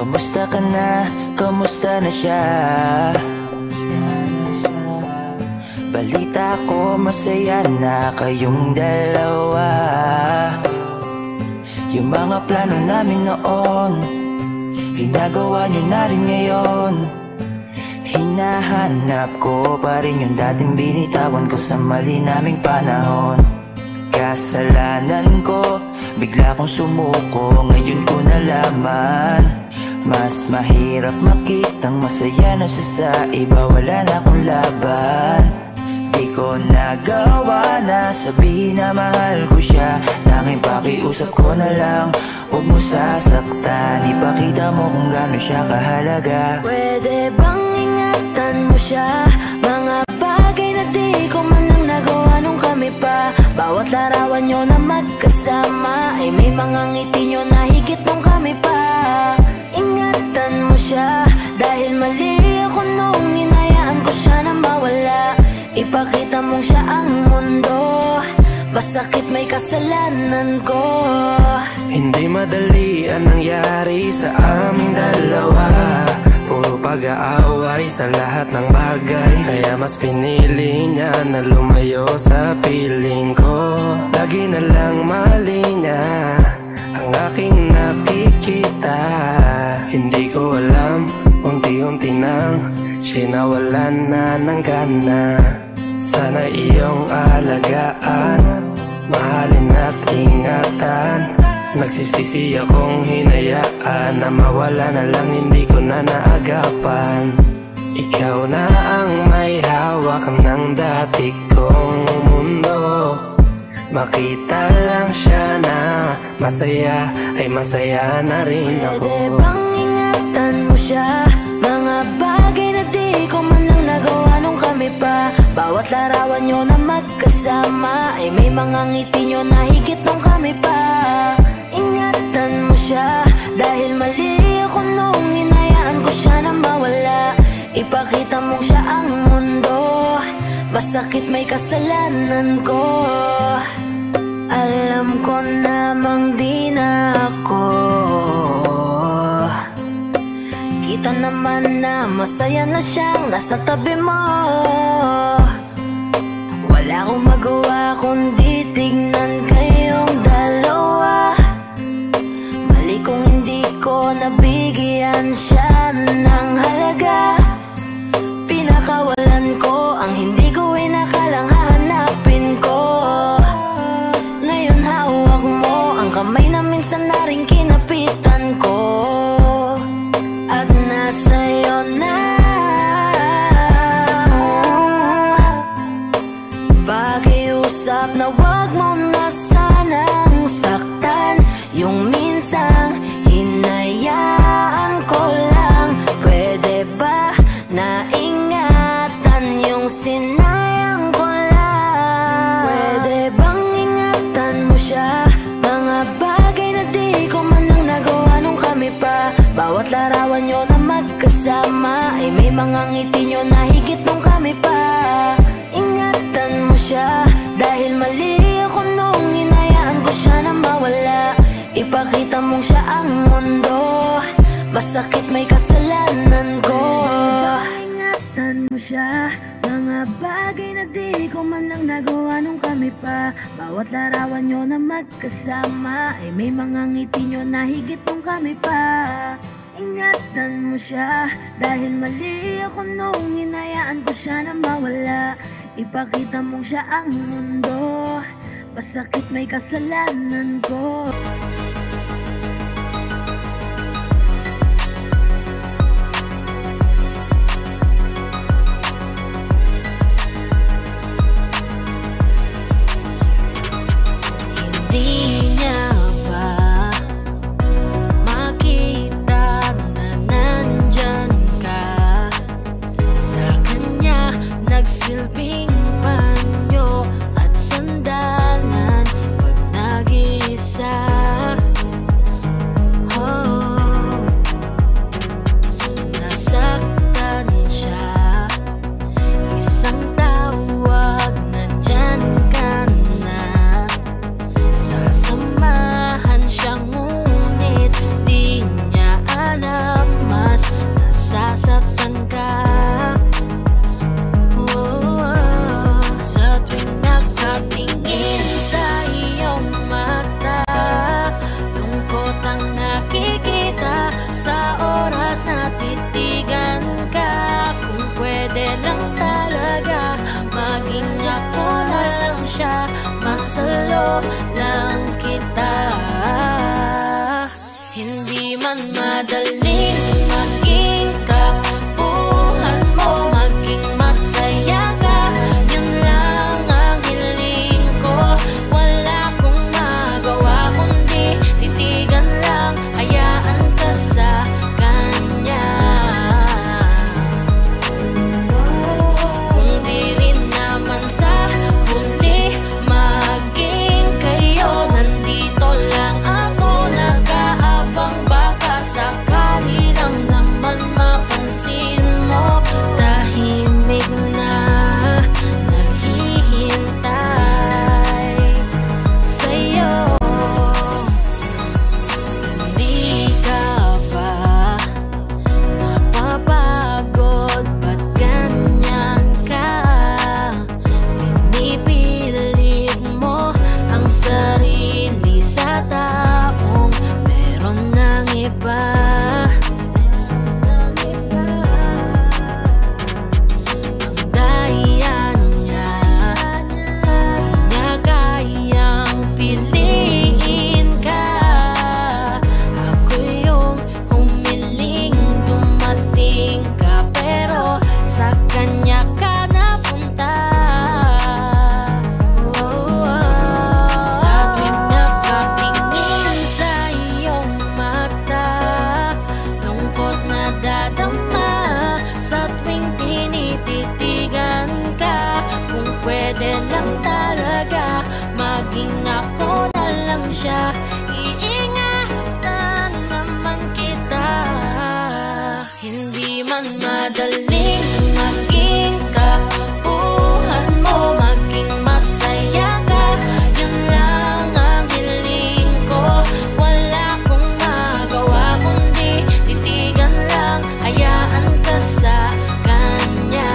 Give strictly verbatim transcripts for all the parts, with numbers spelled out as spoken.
Kamusta ka na? Kamusta na siya? Balita ko masaya na kayong dalawa. Yung mga plano namin noon, ginagawa nyo na rin ngayon. Hinahanap ko pa rin yung dating binitawan ko sa mali naming panahon. Kasalanan ko, bigla kong sumuko, ngayon ko nalaman. Mas mahirap makitang masaya na siya sa iba, wala na akong laban. Di ko nagawa na sabihin na mahal ko siya, tanging pakiusap ko na lang, huwag mo sasaktan. Ipakita mo kung gaano siya kahalaga. Pwede bang ingatan mo siya? Mga bagay na di ko man lang nagawa nung kami pa. Bawat larawan nyo na magkasama ay may mga ngiti nyo na higit nung kami pa. Ingatan mo siya, dahil mali ako nung hinayaan ko siya na mawala. Ipakita mong siya ang mundo, masakit may kasalanan ko. Hindi madali ang nangyari sa aming dalawa. Puro pag-aaway sa lahat ng bagay, kaya mas pinili niya na lumayo sa piling ko. Lagi na lang mali niya ang aking nakikita. Hindi ko alam, unti-unti nang siya'y nawalan na ng gana. Sana iyong alagaan, mahalin at ingatan. Nagsisisi akong hinayaan na mawala na lang, hindi ko na naagapan. Ikaw na ang may hawak ng dati kong mundo. Makita lang siya na masaya, ay masaya na rin ako. Pwede bang ingatan mo siya? Mga bagay na di ko man lang nagawa nung kami pa. Bawat larawan nyo na magkasama ay may mga ngiti nyo na higit nung kami pa. Ingatan mo siya, dahil mali ako nung hinayaan ko siya na mawala. Ipakita mong siya ang mundo, masakit may kasalanan ko. Alam ko namang di na ako. Kita naman na masaya na siyang nasa tabi mo. Wala akong magawa kundi tignan kayong dalawa. Mali kung hindi ko nabigyan siya ng halaga. Pinakawalan ko ang hindi ko inakalang hahanapin ko. Ngayon hawak mo ang kamay na minsan na rin kinapitan ko. At nasa'yo na pakiusap na wag mo na sanang saktan. Yung minsang hinayaan ko lang, pwede ba na ingatan yung sinayang ko lang? Pwede bang ingatan mo siya? Mga bagay na di ko man lang nagawa nung kami pa. Bawat larawan nyo na magkasama ay may mga ngiti nyo na higit nung kami pa. Ingatan mo siya, dahil mali ako nung hinayaan ko siya na mawala. Ipakita mong siya ang mundo, masakit may kasalanan ko. Ingatan mo siya, mga bagay na di ko man lang nagawa nung kami pa. Bawat larawan nyo na magkasama ay may mga ngiti nyo na higit nung kami pa. Ingatan mo siya, dahil mali ako nung hinayaan ko siya na mawala. Ipakita mong siya ang mundo, masakit may kasalanan ko. Silbing panyo at sandalan pag nag-iisa. Oh, nasaktan siya, isang tawag, nandyan ka na. Sasamahan siya ngunit di niya alam. solo lang kita. Hindi man madaling maging takbuhan mo, maging masaya ka, yun lang ang hiling ko. Wala kong magawa kundi titigan lang, hayaan ka sa kanya. Kung di rin naman sa huli maging kayo, nandito lang ako nag-aabang, baka sakali lang naman mapansin mo. Tahimik na naghihintay sa'yo. Hindi ka ba napapagod? Ba't ganyan ka? Pinipilit mo ang sarili sa taong meron ng iba. Ang daya niya, di niya kayang piliin ka. Ako yung humiling dumating ka, pero sa kanya ka napunta. Oh, oh. Sa tuwing nakatingin sa iyong mata, lungkot na dadama. Sa tuwing tinititigan ka, kung pwede lang talaga maging ako na lang siya, iingatan naman kita. Hindi man madaling maging takbuhan mo, maging masaya ka, yun lang ang hiling ko. Wala kong magawa kundi titigan lang, hayaan ka sa kanya.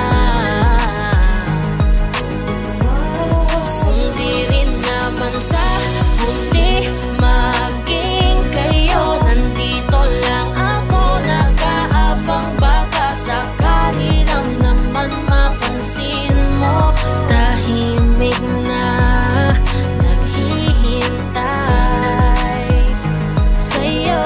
Kung di rin naman sa huli maging kayo, nandito lang ako nag-aabang, baka sakali lang naman mapansin mo. Tahimik na naghihintay sa'yo.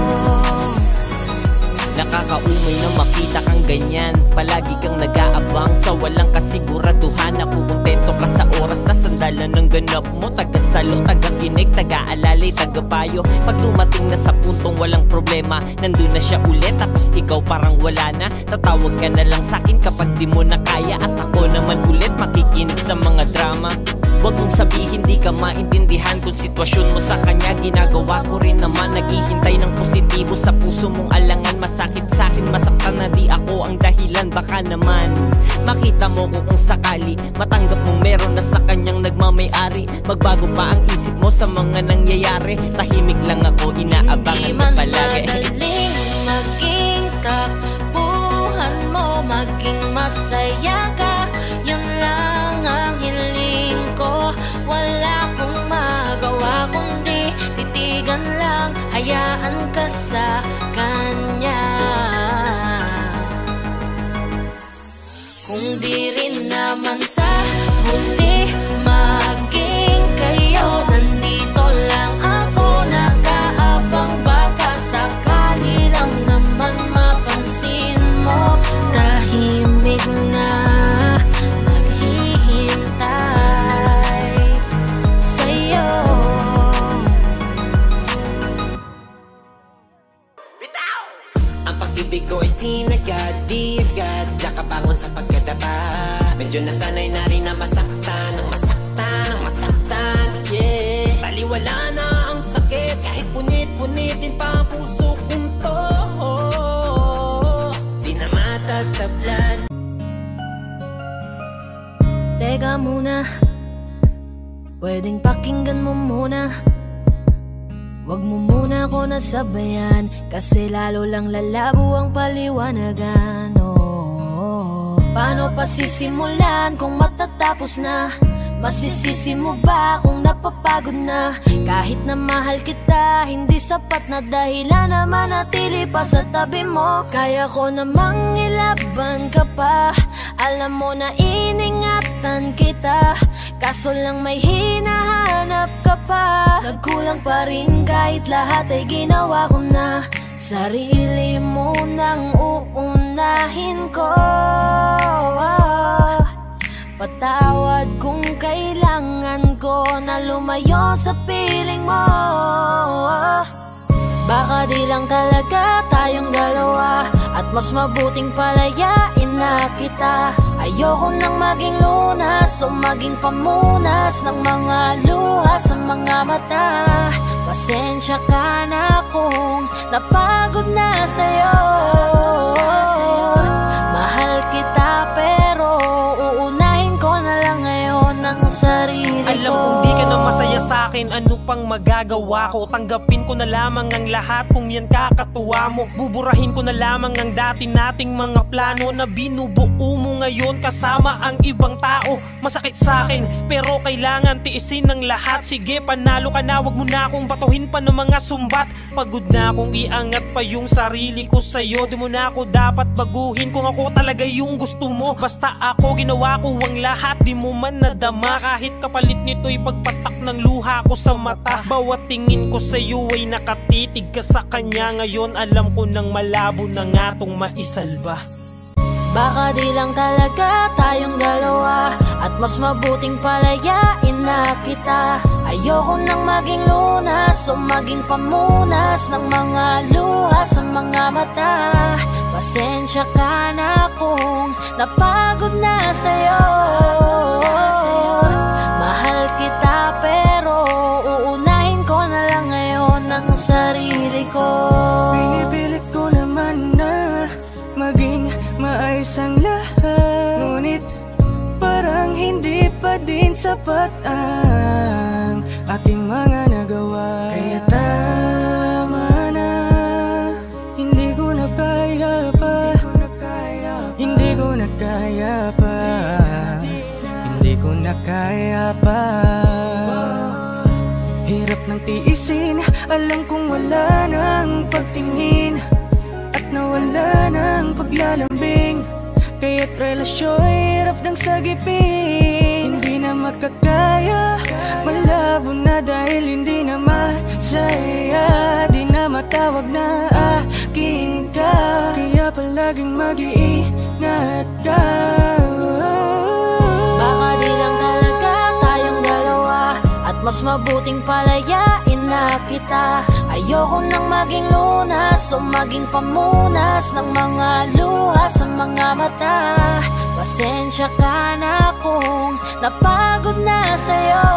Nakakaumay na makita kang ganyan, palagi kang nag-aabang sa walang kasiguraduhan. Ako kontento ka sa oras na sandalan ng ganap mo, tagasalo, tagakinig, taga-alalay, tagapayo. Pag dumating na sa puntong walang problema, nandun na siya ulit, tapos ikaw parang wala na. Tatawag ka na lang sa'kin kapag di mo na kaya, at ako naman ulit makikinig sa mga drama. Huwag mong sabihin di ka maintindihan kung sitwasyon mo sa kanya. Ginagawa ko rin naman, naghihintay ng positibo sa puso mong alangan. Masakit sa'kin, masaktan na di ako ang dahilan. Baka naman makita mo ko kung sakali, matanggap mo meron na sa kanyang nagmamay-ari. Magbago pa ang isip mo sa mga nangyayari. Tahimik lang ako, inaabangan ka palagi. Hindi man madaling maging takbuhan mo, maging masaya ka, yun lang ang hiling ko. Wala kong magawa kundi titigan lang, hayaan ka sa kanya. Kung di rin naman sa huli maging kayo, nandito lang ako nag-aabang, baka sakali lang naman mapansin mo. Tahimik na naghihintay sa'yo. Bitaw! Ang pag-ibig ko ay sinagad, di agad nakabangon sa pagkadapa. Medyo nasanay na rin na masaktan, ang masaktan, ang masaktan, yeah. Taliwala na ang sakit, kahit punit-punitin pa ang puso kong to, di na matatablan. Teka muna, pwedeng pakinggan mo muna. Wag mo muna ako nasabayan, kasi lalo lang lalabo ang paliwanagan. Oh, paano pa sisimulan kung matatapos na? Masisisi mo ba kung napapagod na? Kahit na mahal kita, hindi sapat na dahilan na manatili pa sa tabi mo. Kaya ko namang ilaban ka pa, alam mo na iningatan masaktan kita, kaso lang may hinahanap ka pa. Nagkulang pa rin kahit lahat ay ginawa ko na. Sarili mo nang uunahin ko. Patawad kung kailangan ko na lumayo sa piling mo. Baka di lang talaga tayong dalawa, at mas mabuting palayain na kita. Ayoko nang maging lunas o maging pamunas ng mga luha sa mga mata. Pasensya ka na kung napagod na sa'yo. Mahal kita pero uunahin ko na lang ngayon ang sarili ko. Alam kong di ka na masaya sa'kin, ano pang magagawa ko? Tanggapin ko na lamang ang lahat kung yan kakatuwa mo. Buburahin ko na lamang ang dati nating mga plano na binubuo mo ngayon kasama ang ibang tao. Masakit sa'kin pero kailangan tiisin ng lahat. Sige, panalo ka na, wag mo na akong batuhin pa ng mga sumbat. Pagod na akong iangat pa yung sarili ko sa'yo. Di mo na ako dapat baguhin kung ako talaga yung gusto mo. Basta ako ginawa ko ang lahat, di mo man nadama. Kahit kapalit nito'y pagpatak ng luha ko sa mata. Bawat tingin ko sa'yo ay nakatitig ka sa kanya. Ngayon alam ko nang malabo na nga tong maisalba. Baka di lang talaga tayong dalawa, at mas mabuting palayain na kita. Ayoko nang maging lunas o maging pamunas ng mga luha sa mga mata. Pasensya ka na kung napagod na sa'yo. Mahal kita pero uunahin ko na lang ngayon ang sarili ko. Pinipilit ko naman na maging maayos ang lahat, ngunit parang hindi pa din sapat ang aking mga nagawa. Kaya tama na, hindi ko na kaya pa, hindi ko na kaya pa, hindi ko na kaya pa. Hirap ng tiisin, alam kong wala nang pagtingin at nawala ng paglalambing. Kaya't relasyon hirap ng sagipin. Hindi na makakaya, malabo na dahil hindi na masaya. Di na matawag na akin ka, kaya palaging mag-iingat ka. Baka di lang talaga tayong dalawa, at mas mabuting palayain na kita. Ayoko nang maging lunas o maging pamunas ng mga luha sa mga mata. Pasensya ka na kung napagod na sa'yo.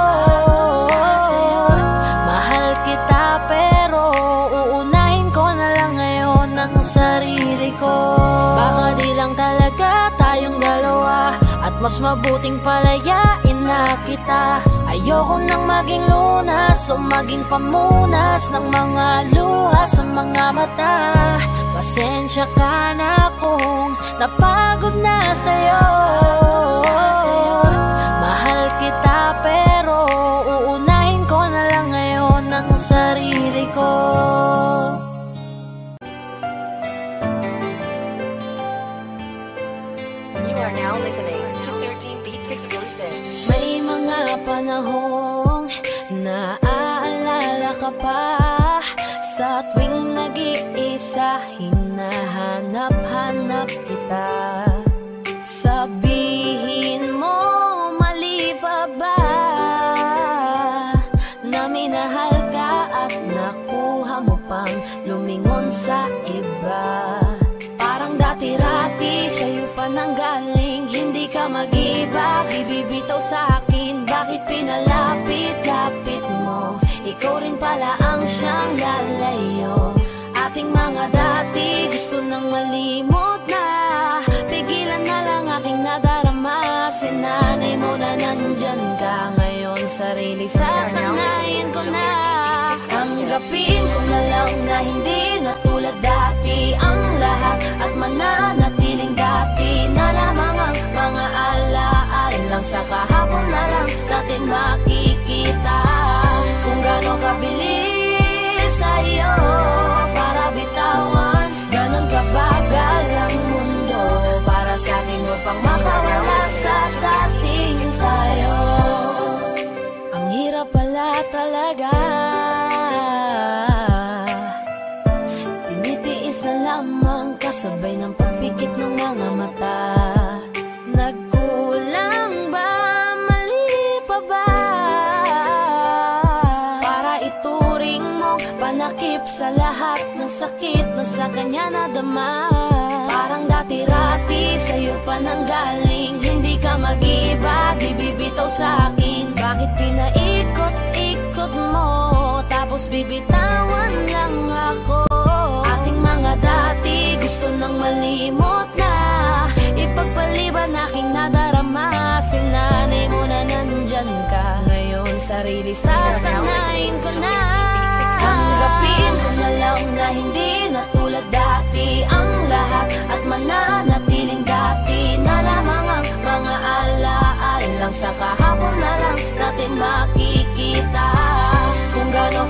Mahal kita pero uunahin ko na lang ngayon ang sarili ko. Baka di lang talaga tayong dalawa, at mas mabuting palayain na kita. Ayoko nang maging lunas o maging pamunas ng mga luha sa mga mata. Pasensya ka na kung napagod na sa'yo. Mahal kita pero uunahin ko na lang ngayon ang sarili ko. You are now listening to thirteen Beats Exclusive. May mga panahong naaalala ka pa, sa tuwing nag-iisa hinahanap-hanap kita. Sabihin mo, mali pa ba na minahal ka at nakuha mo pang lumingon sa iba? Parang dati-rati sa'yo pa nanggaling, hindi ka mag-iba, ibibitaw sa akin. Bakit pinalapit-lapit mo? Ikaw rin pala ang siyang lalayo. Ating mga dati gusto nang malimot na, pigilan na lang aking nadarama. Sinanay mo na nandyan ka ngayon, sarili sasanayin ko na. Tanggapin ko na lang na hindi na tulad dati ang lahat, at mananatiling dati na lamang ang mga ala-alang. Sa kahapon na lang natin makikita kung gaano kabilis sa'yo para bitawan, ganon kabagal ang mundo para sa akin upang makawala sa dating sabay ng pagpikit ng mga mata. Nagkulang ba, mali pa ba, para ituring mong panakip sa lahat ng sakit na sa kanya nadama? Parang dati-rati sa'yo pa nanggaling, hindi ka mag-iba, di bibitaw sa'kin. Bakit pinaikot-ikot mo, tapos bibitawan lang ako? Ating mga dati gusto nang malimot na, ipagpaliban aking nadarama. Sinanay mo na nandyan ka, ngayon sarili sasanayin ko na. Tanggapin ko na lang na hindi na tulad dati ang lahat, at mananatiling dati na lamang ang mga ala-alang. Sa kahapon na lang natin makikita kung gaano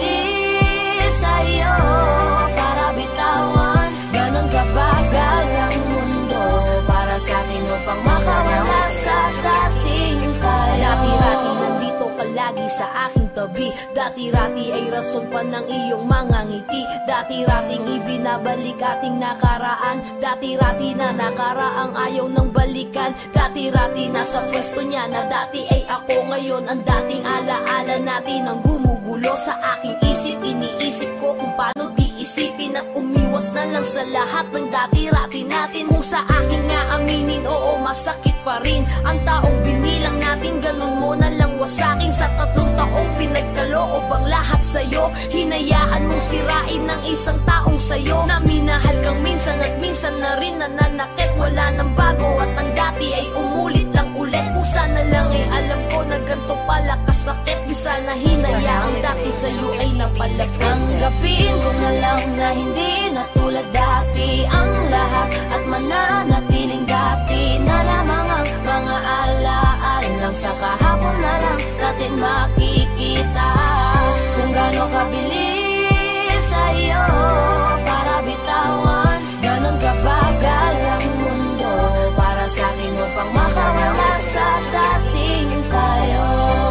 kabilis sa'yo para bitawan, ganon kabagal ang mundo para sa akin upang makawala sa dating tayo. Dati-rati nandito ka lagi sa aking tabi, dati-rati ay rason pa ng iyong mga ngiti, dati-rating ibinabalik ating nakaraan, dati-rati na nakaraang ayaw ng balikan, dati-rati nasa pwesto niya na dati ay ako. Ngayon ang dating ala-ala natin ang gumugulo sa aking isip. Iniisip ko kung paano di isipin at umiwas na lang sa lahat ng dati-rati natin. Kung sa akin nga aminin, oo masakit pa rin ang taong binilang natin, ganun mo na lang wasakin. Sa tatlong taong pinagkaloob ang lahat sa'yo, hinayaan mong sirain ng isang taong sa'yo na minahal kang minsan at minsan na rin nananakit. Wala nang bago at ang dati ay umulit lang ulit. Kung sana lang ay alam ko na ganito pala kasakit, di sana hinayaang dati sa'yo ay napalagay. Tanggapin ko na lang na hindi na tulad dati ang lahat, at mananatiling dati na lamang ang mga ala-alang. Sa kahapon na lang natin makikita kung gaano kabilis sa'yo para bitawan, ganon kabagal ang mundo para sa akin upang makawala sa dating tayo.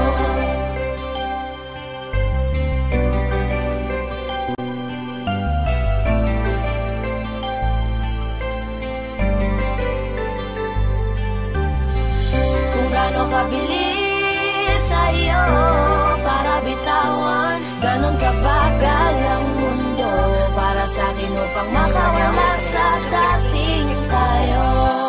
Kabilis sa'yo para bitawan, ganon kabagal ang mundo para sa akin upang makawala sa dating tayo.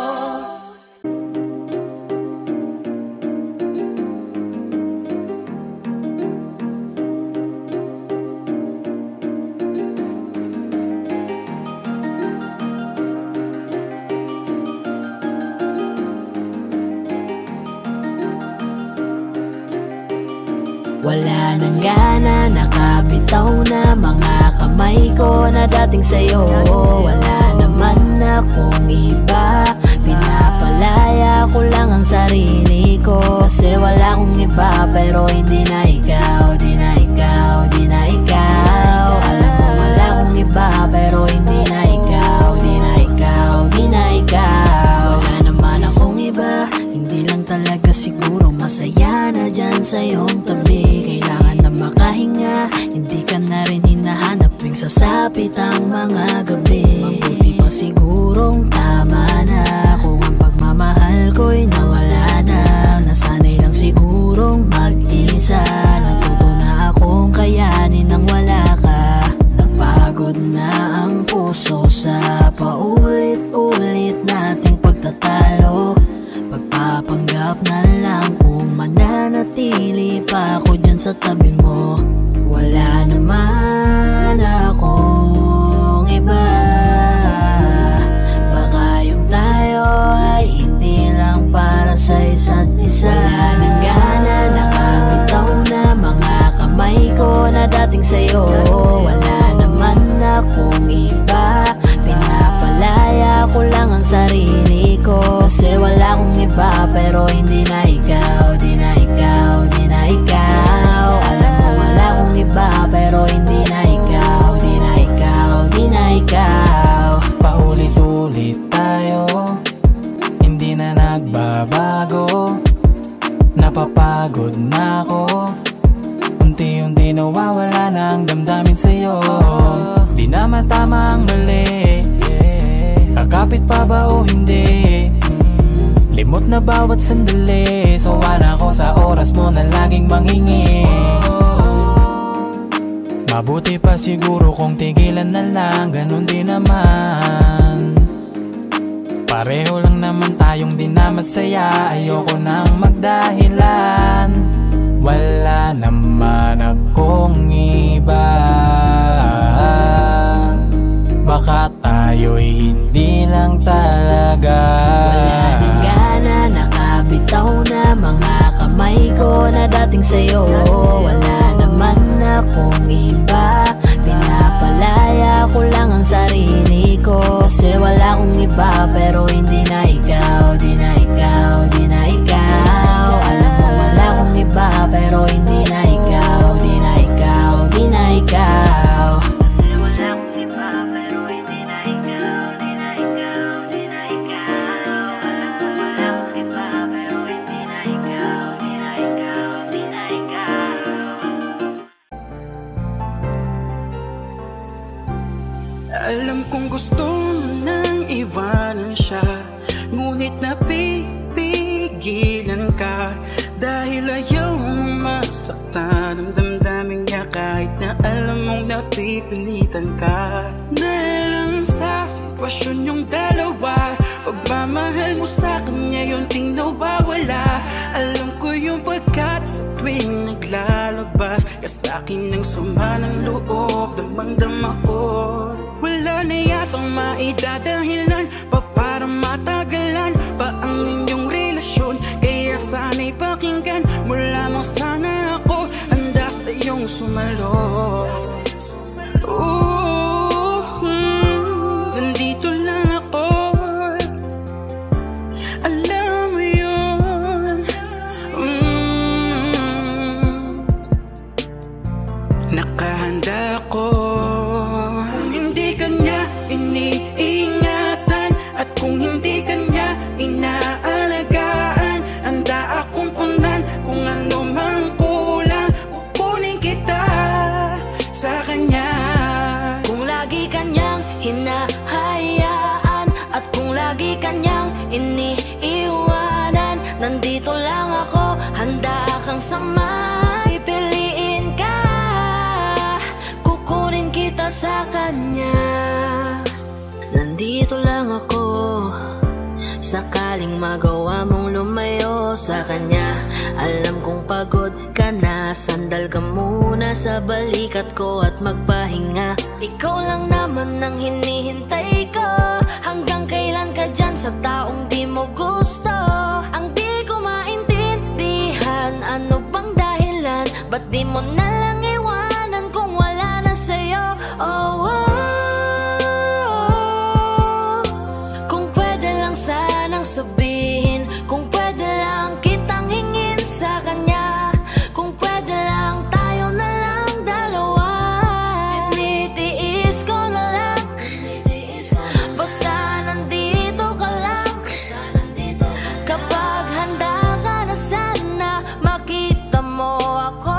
Wala nang gana, nakabitaw na mga kamay ko na dating sa'yo. Wala naman akong iba, pinapalaya ko lang ang sarili ko. Kasi wala akong iba pero hindi na ikaw, di na ikaw, di na ikaw. Alam mo wala akong iba pero hindi na ikaw, di na ikaw, di na ikaw. Wala naman akong iba, hindi lang talaga siguro masaya na dyan sa iyong tabi. Kailangan na makahinga, hindi ka na rin hinahanap tuwing sasapit ang mga gabi. Mabuti pa sigurong tama na kung ang pagmamahal ko'y nawala na. Nasanay lang sigurong mag-isa, natuto na akong kayanin nang wala ka. Napagod na ang puso sa paulit-ulit nating pagtatalo. Pagpapanggap na lang kung mananatili pa ako dyan sa tabi mo. Wala naman akong iba, baka yung tayo ay hindi lang para sa isa't isa. Wala nang gana, nakabitaw na mga kamay ko na dating sa'yo. Wala naman akong iba, pinapalaya ko lang ang sarili ko. Kasi wala akong iba pero hindi na ikaw, di na ikaw, di na ikaw. Alam mo wala akong iba pero hindi na ikaw, di na ikaw, di na ikaw. Paulit-ulit tayo, hindi na nagbabago. Napapagod na ako, unti-unti nawawala na ang damdamin sa'yo. Di na matama ang mali, yeah. bawat sandali. Sawa na ako sa oras mo na laging mangingi. Mabuti pa siguro kung tigilan na lang, ganun din naman. Pareho lang naman tayong di na masaya. Ayoko nang magdahilan. Wala naman akong iba. Baka tayo'y hindi lang talaga. Wala nang gana, nakabitaw na mga kamay ko na dating sa'yo. Wala naman akong iba. Pinapalaya ko lang ang sarili ko. Kasi wala akong iba pero hindi na ikaw. Di na ikaw, di na ikaw. Alam mo wala akong iba pero hindi na ikaw. Di na ikaw, di na ikaw. Alam kong gusto mo nang iwanan siya, ngunit napipigilan ka. Dahil ayaw mong masaktan ang damdamin niya, kahit na alam mong napipilitan ka. Dahil sa sitwasyon yung dalawa, pagmamahal mo sa kanya yung ting nawawala. Alam ko yung pagkat sa tuwing naglalabas ka sa'kin ng suma ng loob, damang-dama ko. Wala na yatang maidadahilan pa para matagalan pa ang inyong relasyon. Kaya sana'y pakinggan mo lamang, sana ako handa sa iyong sumalo. Ooh, hmm, nandito lang ako. Alam mo yun. mm, Nakahanda ako. Iniingatan at kung hindi kanya inaalagaan, handa akong punan kung ano mang kulang. Kukunin kita sa kanya. Kung lagi kanyang hinahayaan at kung lagi kanyang iniiwanan, nandito lang ako, handa kang sama. Pipiliin ka, kukunin kita sa kanya. Nandito lang ako, sakaling magawa mong lumayo sa kanya. Alam kong pagod ka na, sandal ka muna sa balikat ko at magpahinga. Ikaw lang naman ang hinihintay ko. Hanggang kailan ka dyan sa taong di mo gusto? Ang di ko maintindihan, ano bang dahilan? Ba't di mo na lang iwanan kung wala na sa'yo? Oh, oh. Sabihin, kung pwede lang kitang hingin sa kanya, kung pwede lang tayo na lang dalawa. Tinitiis ko na lang, basta nandito ka lang. Kapag handa ka na, sana makita mo ako.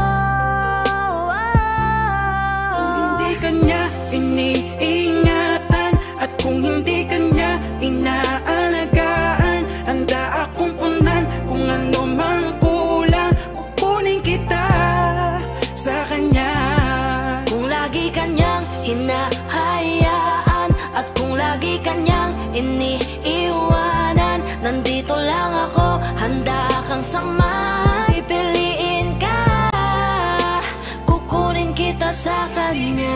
Kung hindi kanya iniingatan at kung hindi kanya inaalagaan, handa akong punan kung ano mang kulang. Kukunin kita sa kanya. Kung lagi kanyang hinahayaan at kung lagi kanyang iniiwanan, nandito lang ako, handa kang sama. Pipiliin ka, kukunin kita sa kanya.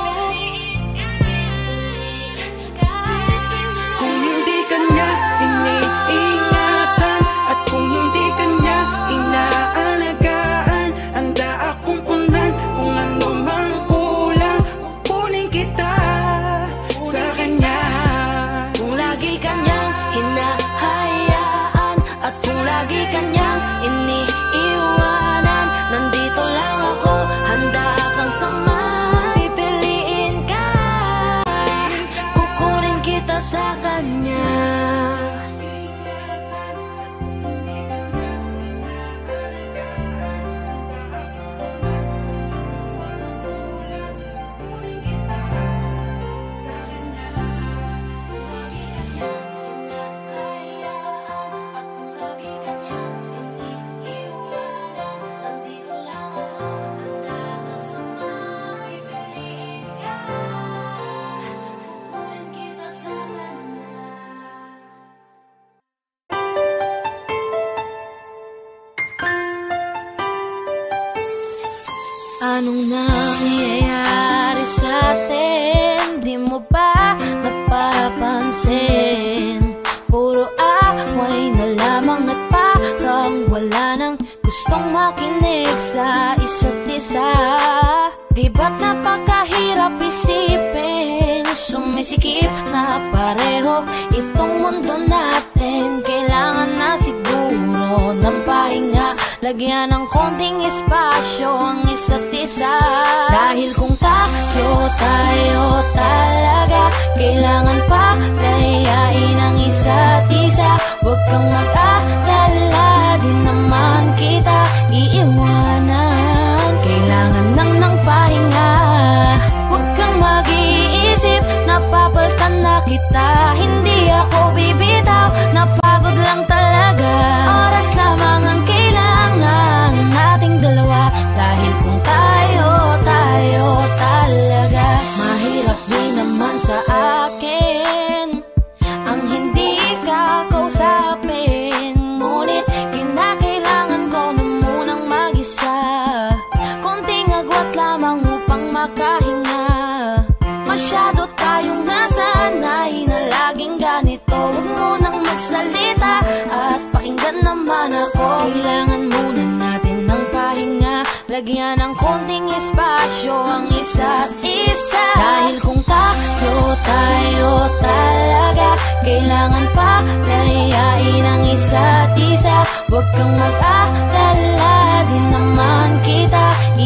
Kung hindi kanya Anong nangyayari sa atin? Di mo ba napapansin? Puro away na lamang at parang wala nang gustong makinig sa isa't isa. Di ba't napakahirap isipin? Sumisikip na pareho itong mundo natin. Kailangan na siguro ng pahinga, lagyan ng konting espasyo ang isa't isa. Dahil kung tayo, tayo talaga, kailangan pa layain ang isa't isa. Huwag kang mag-alala, di naman kita iiwanan. Kailangan lang ng pahinga, huwag kang mag-iisip, napapaltan na kita. Hindi ako bibitaw, napagod lang talaga. Oras lamang ang kailangan nating dalawa. Dahil kung tayo, tayo talaga, mahirap din naman sa akin ang hindi ka kausapin. Ngunit kinakailangan ko na munang mag-isa, konting agwat lamang upang makahinga. Masyado tayong nasanay na laging ganito. Huwag munang magsalita at pakinggan naman ako. Kailangan muna natin ng pahinga, lagyan ng konting espasyo ang isa't isa. Dahil kung tayo, tayo talaga, kailangan pa layain ang isa't isa. Huwag kang mag-alala, di naman kita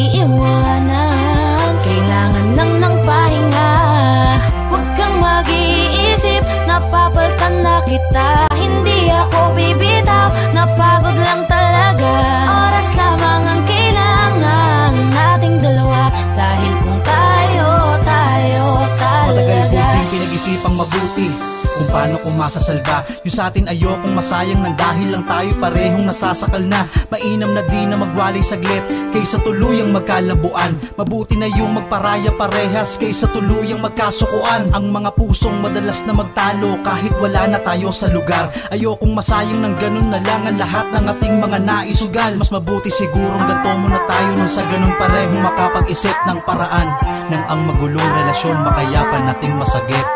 iiwanan. Kailangan lang ng pahinga, huwag kang mag-iisip, napapaltan na kita. Hindi ako bibitaw, napagod lang talaga. Oras lamang ang kailangan nating dalawa. Dahil kung tayo, tayo talaga. Matagal ko din pinag-isipang mabuti kung paano ko masasalba yung sa atin. Ayokong masayang nang dahil lang tayo parehong nasasakal na. Mainam na di na magwalay saglit kaysa tuluyang magkalabuan. Mabuti na yung magparaya parehas kaysa tuluyang magkasukuan. Ang mga pusong madalas na magtalo kahit wala na tayo sa lugar. Ayokong masayang ng ganun na lang ang lahat ng ating mga naisugal. Mas mabuti sigurong ganto muna tayo nang sa ganun parehong makapag-isip ng paraan nang ang magulong relasyon makayapan nating masagip.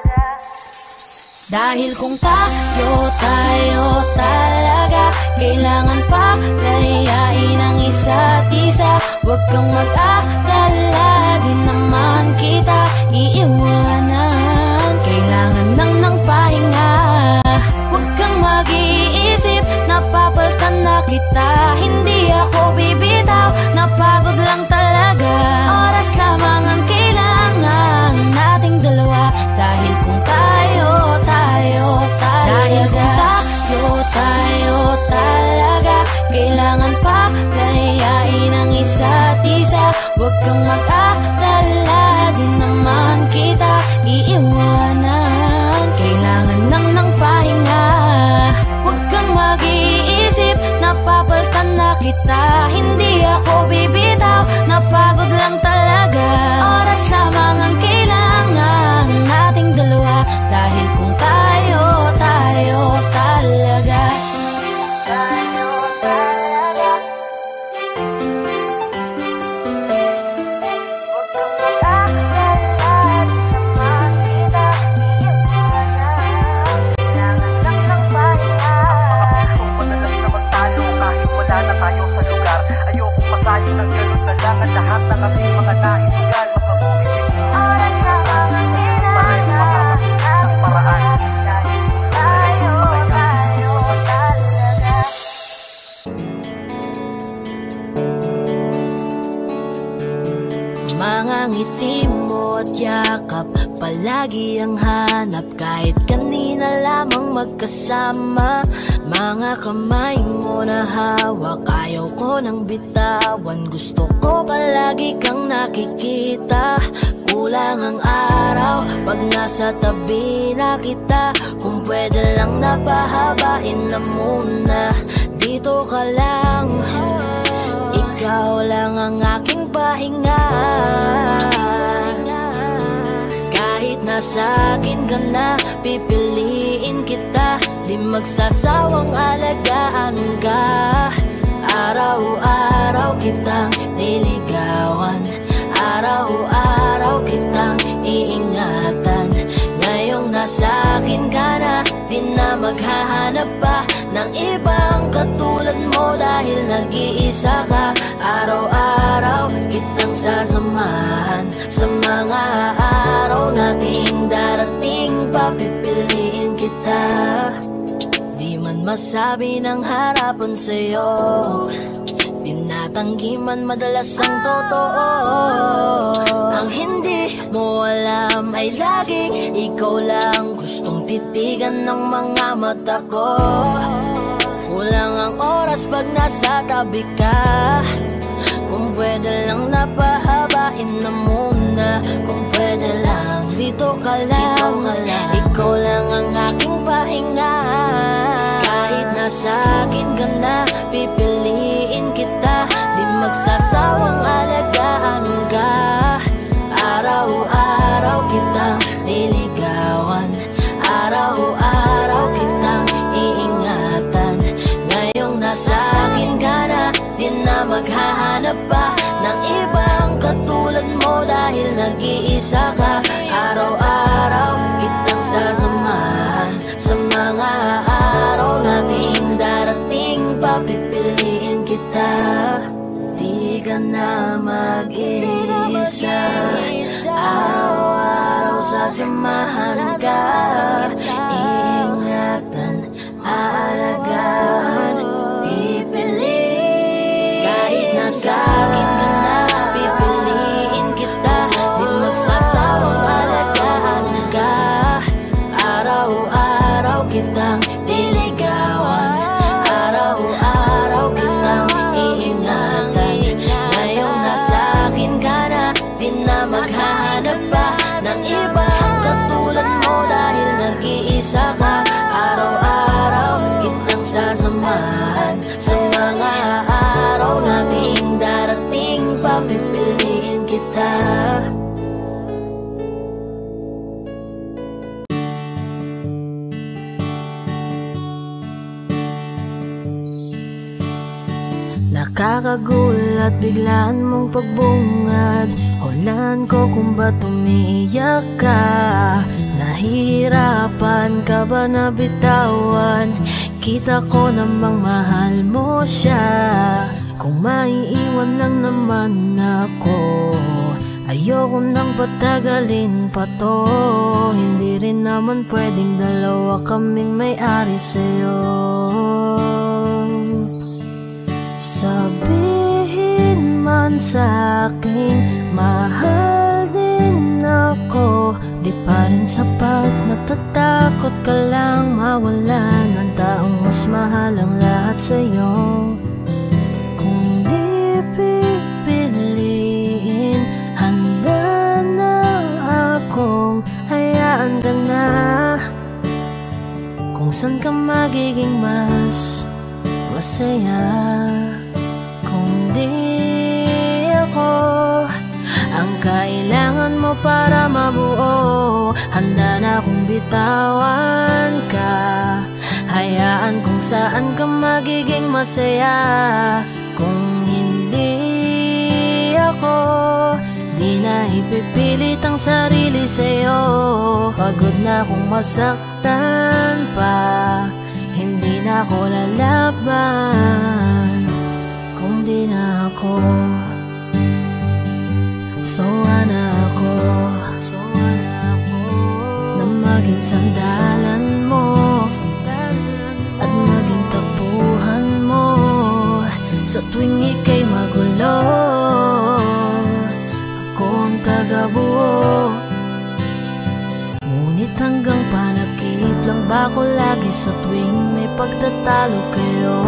Dahil kung tayo, tayo talaga, kailangan pa layain ang isa't isa. Huwag kang mag-alala, di naman kita iiwanan. Kailangan lang ng pahinga, huwag kang mag-iisip, napapaltan na kita. Hindi ako bibitaw, napagod lang talaga. Oras lamang ang kailangan nating dalawa. Dahil kung tayo, tayo talaga, dahil kung tayo, tayo talaga, kailangan pa layain ang isa't isa. Huwag kang mag-alala, di naman kita iiwanan. Kailangan lang ng pahinga, huwag kang mag-iisip, napapaltan na kita. Hindi ako bibitaw, napagod lang talaga. Oras lamang ang kailangan nating dalawa. Dahil kung tayo, tayo talaga, tayo talaga. Huwag kang mag-alala, di naman kita iiwanan. Kailangan lang ng pahinga. Kung madalas na magtalo kahit wala na tayo sa lugar. Ayokong masayang ng ganun na lang ang lahat ng ating mga naisugal. Mas mabuti siguro oras lamang ang kailangan ng paraan. tayo, tayo talaga. Mga ngiti mo at yakap, palagi ang hanap. Kahit kanina lamang magkasama, mga kamay mo na hawak, ayaw ko nang bitawan. Gusto ko palagi kang nakikita. Kulang ang araw pag nasa tabi na kita. Kung pwede lang napahabain na muna, dito ka lang. Ikaw lang ang aking pahinga. Kahit nasa akin ka na, pipiliin kita. Di magsasawang alagaan ka. Araw-araw kitang niligawan. masabi ng harapan sa'yo. Tinatanggi man madalas ang totoo. Ang hindi mo alam ay laging ikaw lang gustong titigan ng mga mata ko. Kulang ang oras pag nasa tabi ka. Kung pwede lang napahabain na muna. Kung pwede lang dito ka lang, ikaw lang ang aking pahinga. Kahit nasa akin ka na, pipiliin kita. Di magsasawang alagaan ka. Araw-araw kitang niligawan. Araw-araw kitang iingatan. Ngayong nasa akin ka na, di na maghahanap pa ng ibang katulad mo. Dahil nag-iisa ka. Araw-araw kitang sasamahan sa mga araw nating darating. Papipiliin kita. Di ka na mag-iisa. Araw-araw sasamahan ka. Ingatan, aalagaan, pipiliin. Kahit nasa akin ka na, pipiliin kita. Di magsasawang alagaan ka. Araw-araw kitang niligawan. Araw-araw kitang iingatan. Ngayong nasa akin ka na, di na maghahanap pa ng ibang katulad mo. Dahil nag-iisa ka. Araw-araw kitang sasamahan sa mga araw nating darating. Papipiliin kita. Nakakagulat biglaan mong pagbungad. Hulaan ko kung ba't umiiyak ka. Nahihirapan ka ba na bitawan? Kita ko namang mahal mo siya. Kung maiiwan lang naman ako, ayoko nang patagalin pa to. Hindi rin naman pwedeng dalawa kaming may-ari sa'yo. Sabihin man sa'king mahal din ako, di pa rin sapat. Natatakot ka lang mawalan ng taong mas mahal ang lahat sa'yo. Kung di pipiliin, handa na akong hayaan ka na. Kung saan ka magiging mas masaya. Kung di ako ang kailangan mo para mabuo, handa na akong bitawan ka. Hayaan kung saan ka magiging masaya. Kung hindi ako, di na ipipilit ang sarili sa'yo. Pagod na akong masaktan pa, hindi na ako lalaban. Kung di na ako, sawa na ako. Sawa na ako na maging sandalan mo at maging takbuhan mo sa tuwing ika'y magulo. Ako ang tagabuo, ngunit hanggang panakip lang ba ko lagi sa tuwing may pagtatalo kayo?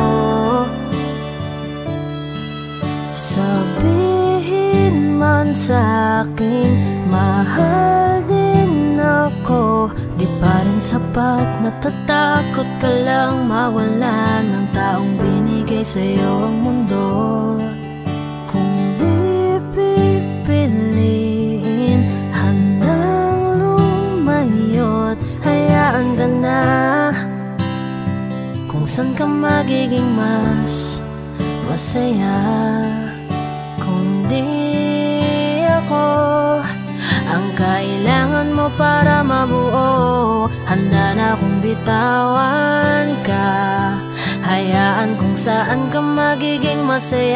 Sabihin man sa'king mahal din ako, di pa rin sapat. Natatakot ka lang mawalan ng taong binigay sa'yo ang mundo. Kung di pipiliin, handang lumayot, hayaan ka na. Kung saan ka magiging mas masaya. Kung di ako ang kailangan mo para mabuo, handa na akong bitawan ka. Hayaan kung saan ka magiging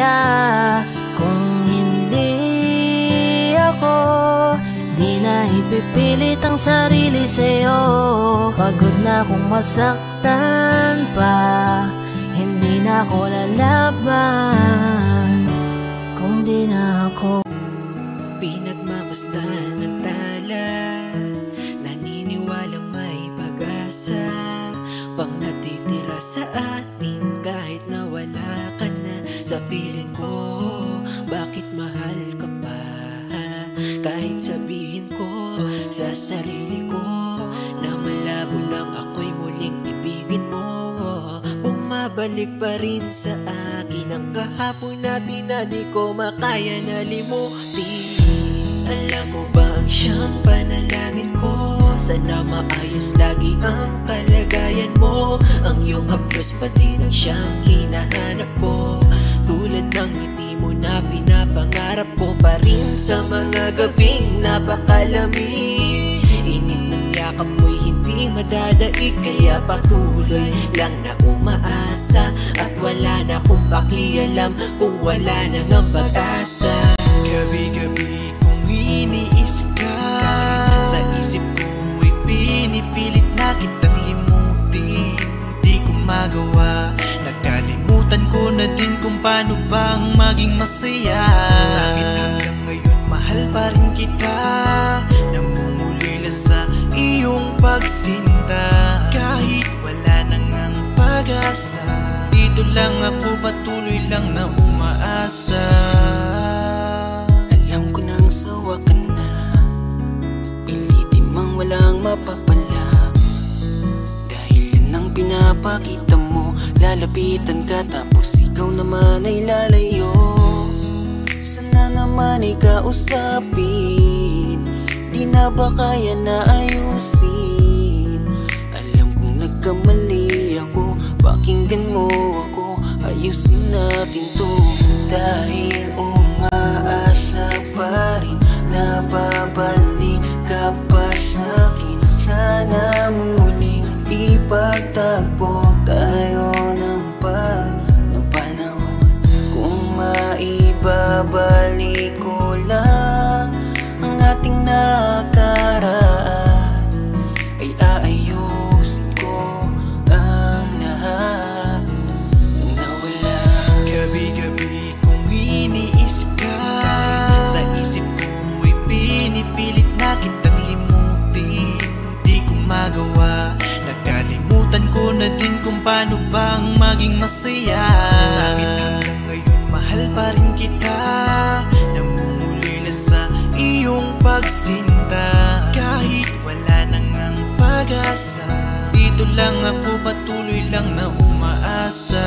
masaya. Kung hindi ako, di na pipilit ang sarili sa'yo. Pagod na akong masaktan pa, hindi na ako lalaban kung di na ako pinagmamasdan ng tala. Naniniwalang may pag-asa pang natitira sa atin kahit na wala ka na. Sa piling ko, bakit mahal ka pa? Kahit sabihin ko sa sarili ko na malabo nang ako'y muling ibigin mo, bumabalik pa rin sa akin ang kahapon natin na di ko makaya na limutin. Alam mo ba ang siyang panalangin ko? Sana maayos lagi ang kalagayan mo. Ang iyong haplos pa din ang siyang hinahanap ko. Tulad ng ngiti mo na pinapangarap ko pa rin sa mga gabing napakalamig. Init ng yakap mo'y hindi madadaig, kaya patuloy lang na umaasa. At wala na akong pakialam kung wala na ngang pag-asa. Gabi-gabi kong iniisip ka, sa isip ko'y pinipilit na kitang limutin. Di ko magawa, nakalimutan ko na din kung paano bang maging masaya. Bakit hanggang ngayon mahal pa rin kita, namumulila sa iyong pagsinta. Kahit wala nang ang pag-asa, dito lang ako patuloy lang na umaasa. Alam ko nang sawa ka na, ilitin mang walang mapapala. Dahil yan ang pinapakita mo, lalapitan ka tapos ikaw naman ay lalayo. Sana naman ay kausapin, di na ba kaya na ayusin? Alam kong nagkamali ako, pakinggan mo ako, ayusin natin to. Dahil umaasa pa rin na babalik ka pa sa'kin. Sana muling ipagtagpo tayo ng pa ng panahon. Kung maibabalik ko lang ang ating nakaraan, ay aayusin ko ang lahat ng nawala. Gabi-gabi kong iniisip ka, sa isip ko'y pinipilit na kitang limutin. Di ko magawa, nakalimutan ko na din kung paano bang maging masaya. Bakit hanggang ngayon mahal pa rin kita, namumulila sa iyong pagsinta. Kahit wala nang ang pag-asa, dito lang ako patuloy lang na umaasa.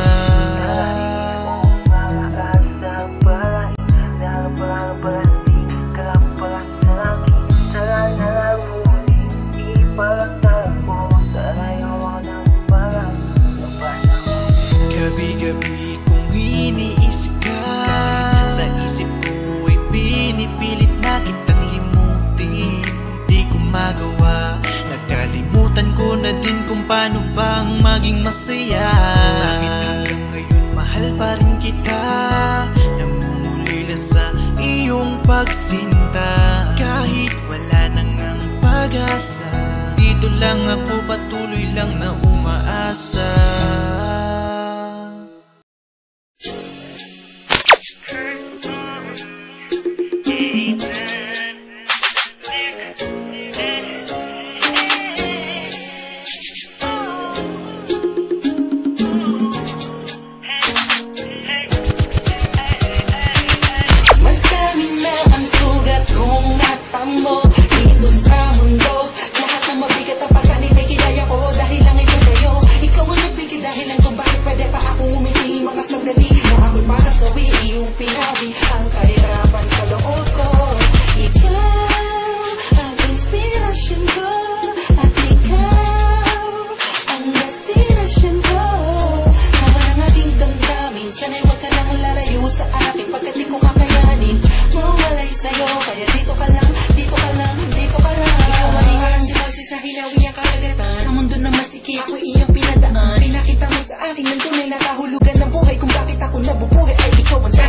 Gabi-gabi kong iniisip ka, sa isip ko'y pinipilit na kitang limutin. Di ko magawa, nakalimutan ko na din kung paano bang maging masaya. Bakit hanggang ngayon mahal pa rin kita, namumulila sa iyong pagsinta. Kahit wala nang ang pag-asa, dito lang ako patuloy lang na umaasa.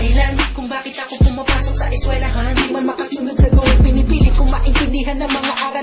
Kung bakit ako pumapasok sa eskwelahan, di man makasunod sa goal, pinipilit kong maintindihan ng mga araw.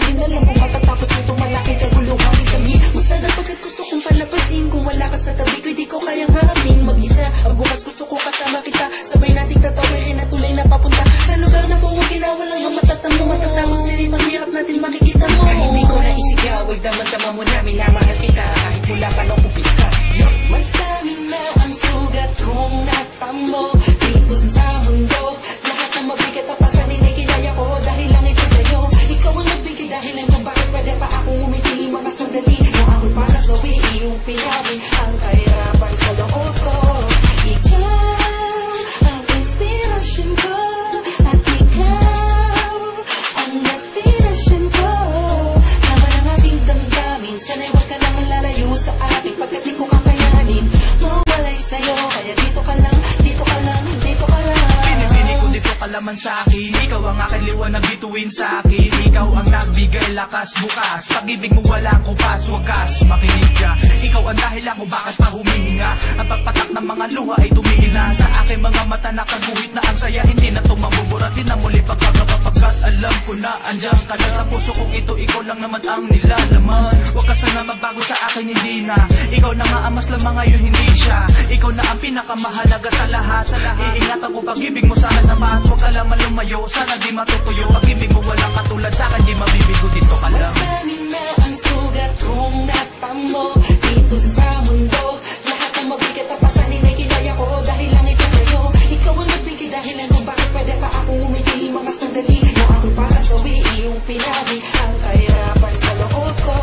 naman sa akin. Ikaw ang aking liwanag bituin sa akin. Ikaw ang nagbigay lakas bukas. Pag-ibig mo walang kupas, wagas makinig ka. Ikaw ang dahilan kung bakit pa humihinga. Ang pagpatak ng mga luha ay tumingin na sa aking mga mata. Nakaguhit na ang saya, hindi na itong mabuburatin na muli pagkakapagkat alam ko na andyan ka na sa puso kong ito. Ikaw lang naman ang nilalaman. Huwag ka sana magbago sa akin, hindi na. Ikaw na nga amas lamang ngayon, hindi siya. Ikaw na ang pinakamahalaga sa lahat. Iingatan ko pag-ibig mo sana sa bahat. Huwag ka lamang lumayo, sana di matutuyo. Pag-ibig mo walang katulad sa akin, di mabibigo, dito ka lang. Marami na ang sugat kong natamo dito sa mundo. Lahat ng mabigat at pasanin ay kinaya ko dahil lang ito sa'yo. Ikaw ang nagbigay dahilan kung bakit pwede pa akong umiti. Mga sandali na ako para sawi iyong pinabi ang kahirapan sa loob ko.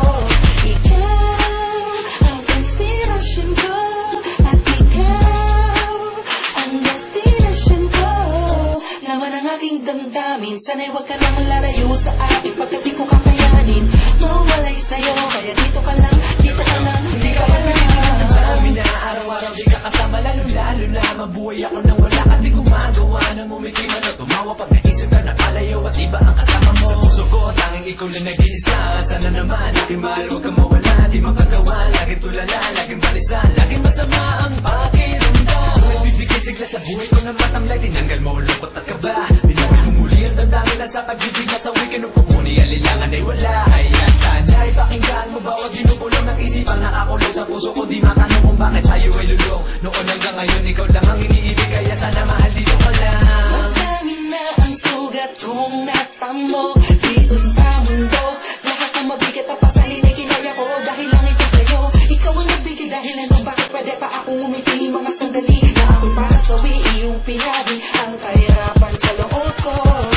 Ikaw ang inspirasyon ko at ikaw ang destination ko. Laman ang aking damdamin, sana'y huwag ka nang lalayo sa akin pagkat di ko kakayanin mawalay sa'yo. Kaya dito ka lang, dito ka lang, dito ka lang. Dami na araw-araw di ka kasama, lalo-lalo na mabuhay ako nang wala ka. Di gumagawa nang umiti man o tumawa pag naisip ka nakalayo at iba ang kasama mo. Sa puso ko, tanging ikaw lang nag-iisa. Sana naman, aking mahal, huwag kang mawala. Di makagawa, laging tulala, laging balisan, laging masama ang pakiramdam. Nagbibigay sigla sa buhay ko ng matamlay. Tinanggal mo lungkot at kaba. Binawal mo muli ang dandangin na sa pag-ibig na sa weekend. Kung kupuni, alilangan ay wala. Ayan, sana'y pakinggan mo bawat binubulong ng isipan na ako lang sa puso ko. Di matanong kung bakit sa'yo ay lulong. Noon hanggang ngayon, ikaw lang ang iniibig. Kaya sana mahal, dito ka lang. Marami na ang sugat kong natamo dito sa mundo. Lahat ng mabigat at pasanin ay kinaya ko dahil lang ito sa'yo. Ikaw ang nagbigay dahilan kung bakit pwede pa akong umiti. Mga sandali na ako'y para sawi iyong pinabi ang kahirapan sa loob ko.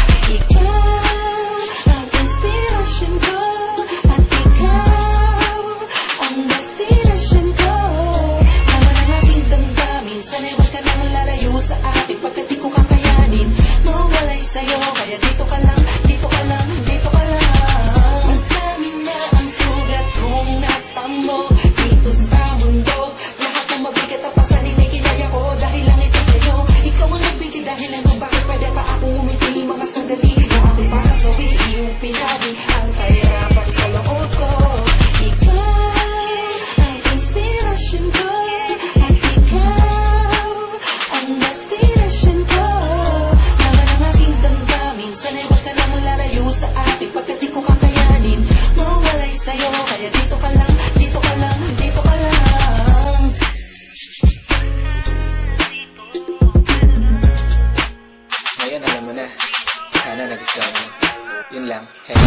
Ikaw ang inspirasyon ko at ikaw ang destination ko. Laman ang aking damdamin, sana'y huwag ka nang lalayo sa akin pagkat di ko kakayanin mawalay sa'yo. Kaya dito ka lang, dito ka lang, dito ka lang. Madami na ang sugat kong natamo dito sa mundo. Lahat ng mabigat at pasanin ay kinaya ko dahil lang ito sa'yo. Ikaw ang nagbigay dahilan kung bakit pwede pa akong umiti. Mga sandali na ako'y para sawi iyong pinabi ang kahirapan sa loob ko. Ikaw ang inspirasyon ko at ikaw ang destination ko. Laman ang aking damdamin, sana'y huwag ka nang lalayo sa akin pagkat di ko kakayanin mawalay sa'yo. Kaya dito ka lang, dito ka lang, dito ka lang. Ngayon alam mo na, sana nagustuhan mo. Yun lang, hey.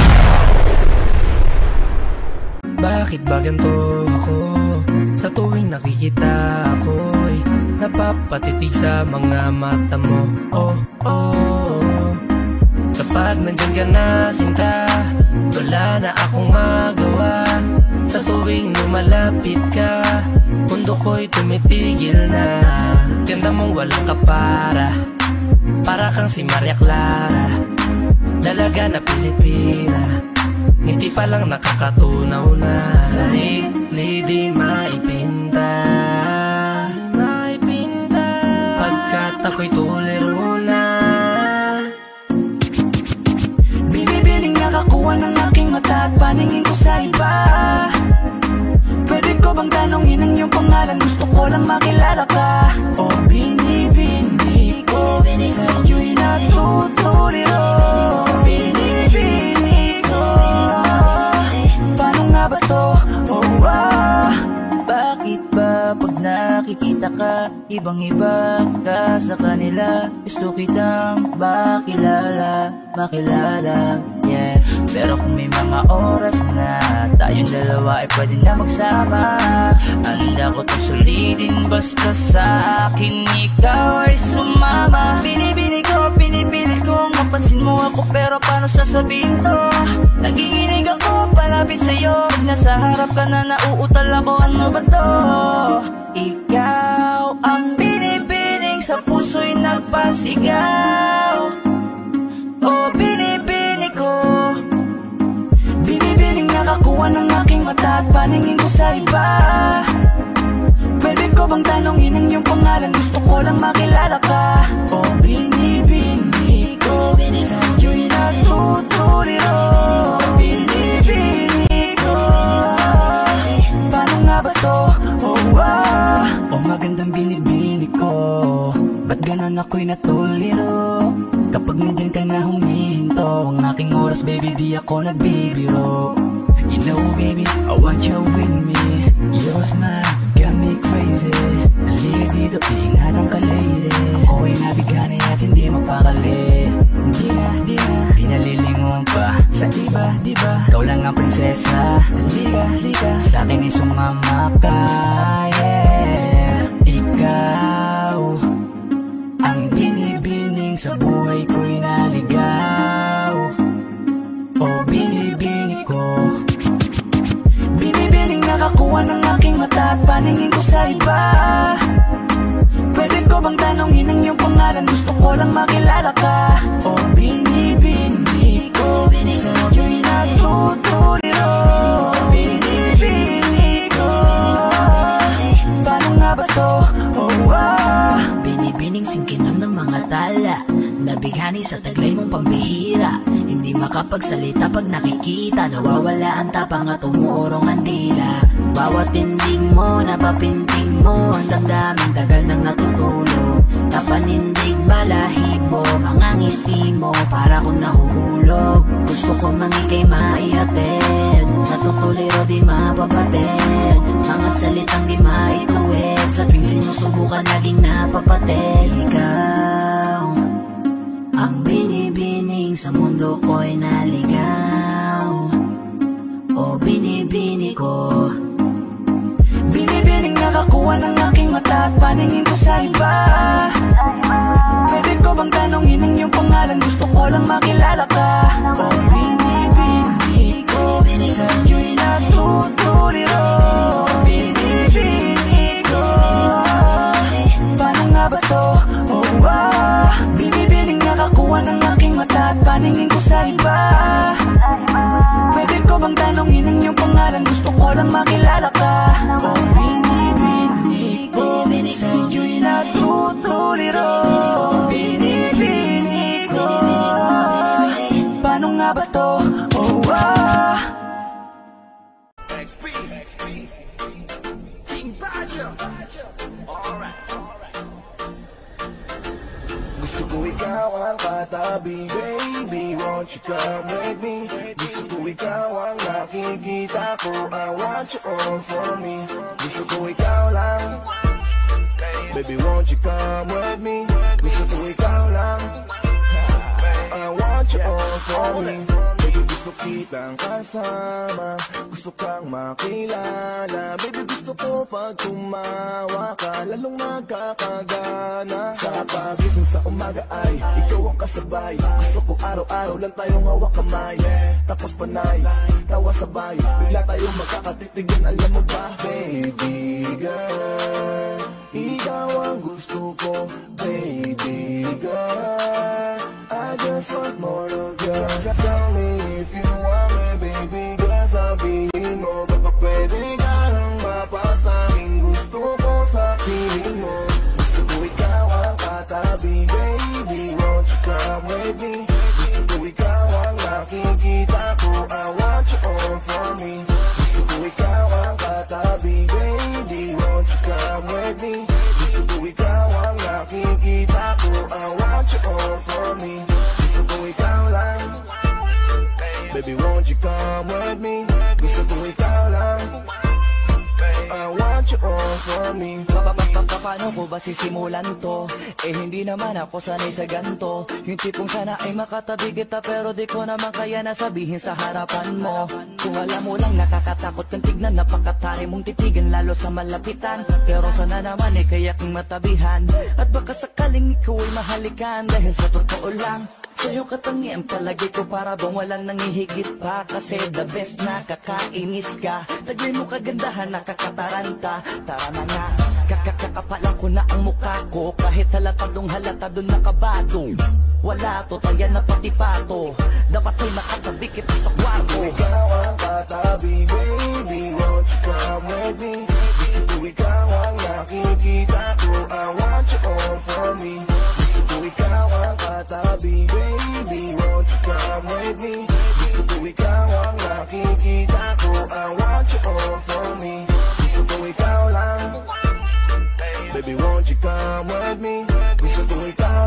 Bakit ba ganito ako? Sa tuwing nakikita ako'y napapatitig sa mga mata mo. Oh, oh. Kapag nandyan ka na, sinta, wala na akong magawa. Sa tuwing lumalapit ka, mundo ko'y tumitigil na. Ganda mong walang kapara, para kang si Maria Clara, dalaga na Pilipina. Hindi pa lang nakakatunaw na sarili di maipinta. Maipinta pagkat ako'y tuliro na. Binibining nakakuha ng aking mata at paningin ko sa iba. Pwede ko bang tanongin ang iyong pangalan? Gusto ko lang makilala ka. O binibini ko sa'yo'y natutuliro. Binibini ko, paano nga ba to? Oh ah, bakit ba pag nakikita ka, ibang iba ka sa kanila? Gusto kitang makilala, makilala, yeah. Pero kung may mga oras na tayong dalawa ay pwede na magsama, handa ko itong sulitin basta sa aking ikaw ay sumama. Binibini ko, pinipilit kong mapansin mo ako, pero paano sasabihin to? Naginginig ako palapit sa'yo, pag nasa harap ka na nauutal ako, ano ba to? Ikaw ang binibining sa puso'y nagpasigaw. O binibini ko, binibining nakakuha ng aking mata at paningin ko sa iba. Pwede ko bang tanongin ang iyong pangalan? Gusto ko lang makilala ka. O binibini ko ako'y natuliro. Kapag nandyan ka na huminto, ang aking oras baby di ako nagbibiro. You know baby, I want you with me. Your smile got me crazy. Halika dito, ingatan ka lady. Ako'y nabigani at hindi mapakali. Di na, di na, di nalilingon pa sa iba, di ba? Ikaw lang ang prinsesa. Halika, halika, sa'kin ay sumama ka, yeah. Ikaw ang binibining sa buhay ko'y naligaw. O binibini ko, binibining nakakuha ng aking mata at paningin ko sa iba. Pwede ko bang tanongin ang iyong pangalan? Gusto ko lang makilala ka. O binibini ko, sa'yo'y natutuliro. Binibini ko, paano nga ba to? Oh ah. Binibining singkinang ng mga tala, nabighani sa taglay mong pambihira. Hindi makapagsalita pag nakikita, nawawala ang tapang at umuurong ang dila. Bawat tinding mo, napapinting mo, ang damdaming tagal nang natutulog. Tapanindig balahibo, mga ngiti mo, para kong nahuhulog. Gusto ko mangikay maihatid, natutuliro di mapabatid. Mga salitang di maituwid, sa tuwing sinusubukan laging napapatid. Ikaw ang binibining sa mundo ko'y naligaw. O binibini ko, binibining nakakuha ng aking mata at paningin ko sa iba. Pwede ko bang tanongin ang iyong pangalan? Gusto ko lang makilala ka. O binibini ko, sa'yo'y natutuliro. Binibini ko, paano nga ba to? Oh ah. Binibining nakakuha ng aking mata at paningin ko sa iba. Pwede ko bang tanongin ang iyong pangalan? Gusto ko lang makilala ka. O binibini ko, sa'yo'y natutuliro. Binibini ko, paano nga ba to? Oh ah. King Badger. Alright. Gusto ko ikaw ang katabi, baby, won't you come with me? Gusto ko ikaw ang nakikita ko, I want you all for me. Gusto ko ikaw lang, baby, won't you come with me? Gusto ko ikaw lang, I want you all for me. Baby, gusto kitang kasama, gusto kang makilala. Baby, gusto ko pag tumawa ka, lalong nagkakagana. Sa pagising sa umaga ay ikaw ang kasabay. Gusto ko araw-araw lang tayong hawak kamay, tapos panay, tawa sabay, bigla tayong magkakatitigyan. Alam mo ba, baby girl, ikaw ang gusto ko, baby girl. I just want more of you. Tell me if you want me, baby girl. Sabihin mo, baka pwede ka nang mapasahin. Gusto ko sa piling mo, gusto ko ikaw ang katabi, baby, won't you come with me? Gusto ko ikaw ang nakikita ko, I want you all for me. Gusto ko ikaw ang katabi, baby, won't you come with me? Gusto ko ikaw ang nakikita ko, I want you all for me. Gusto ko ikaw lang, baby, won't you come with me? Gusto ko ikaw lang, I want you all for me. Paano ko ba sisimulan to? Eh hindi naman ako sanay sa ganto. Yung tipong sana ay makatabi kita, pero di ko naman kaya na sabihin sa harapan mo. Kung alam mo lang nakakatakot kang tignan, napakatari mong titigan lalo sa malapitan. Pero sana naman eh kaya kang matabihan, at baka sakaling ikaw ay mahalikan. Dahil sa totoo lang, sa'yo katangian palagi ko, para bang walang nangihigit pa. Kasi the best, nakakainis ka. Taglay mo kagandahan, nakakataranta. Tara na nga, kakakapalan ko na ang mukha ko. Kahit halatadong halatadong nakabado, wala to, taya na pati pato. Dapat ay nakatabi kita sa kwarto. Ikaw ang katabi, baby, won't you come with me? Gusto ko ikaw ang nakikita ko, I want you all for me. Gusto ko ikaw ang katabi, baby, won't you come with me? Gusto ko ikaw ang nakikita ko, I want you all for me. Gusto ko ikaw lang, baby, won't you come with me? Gusto ko ikaw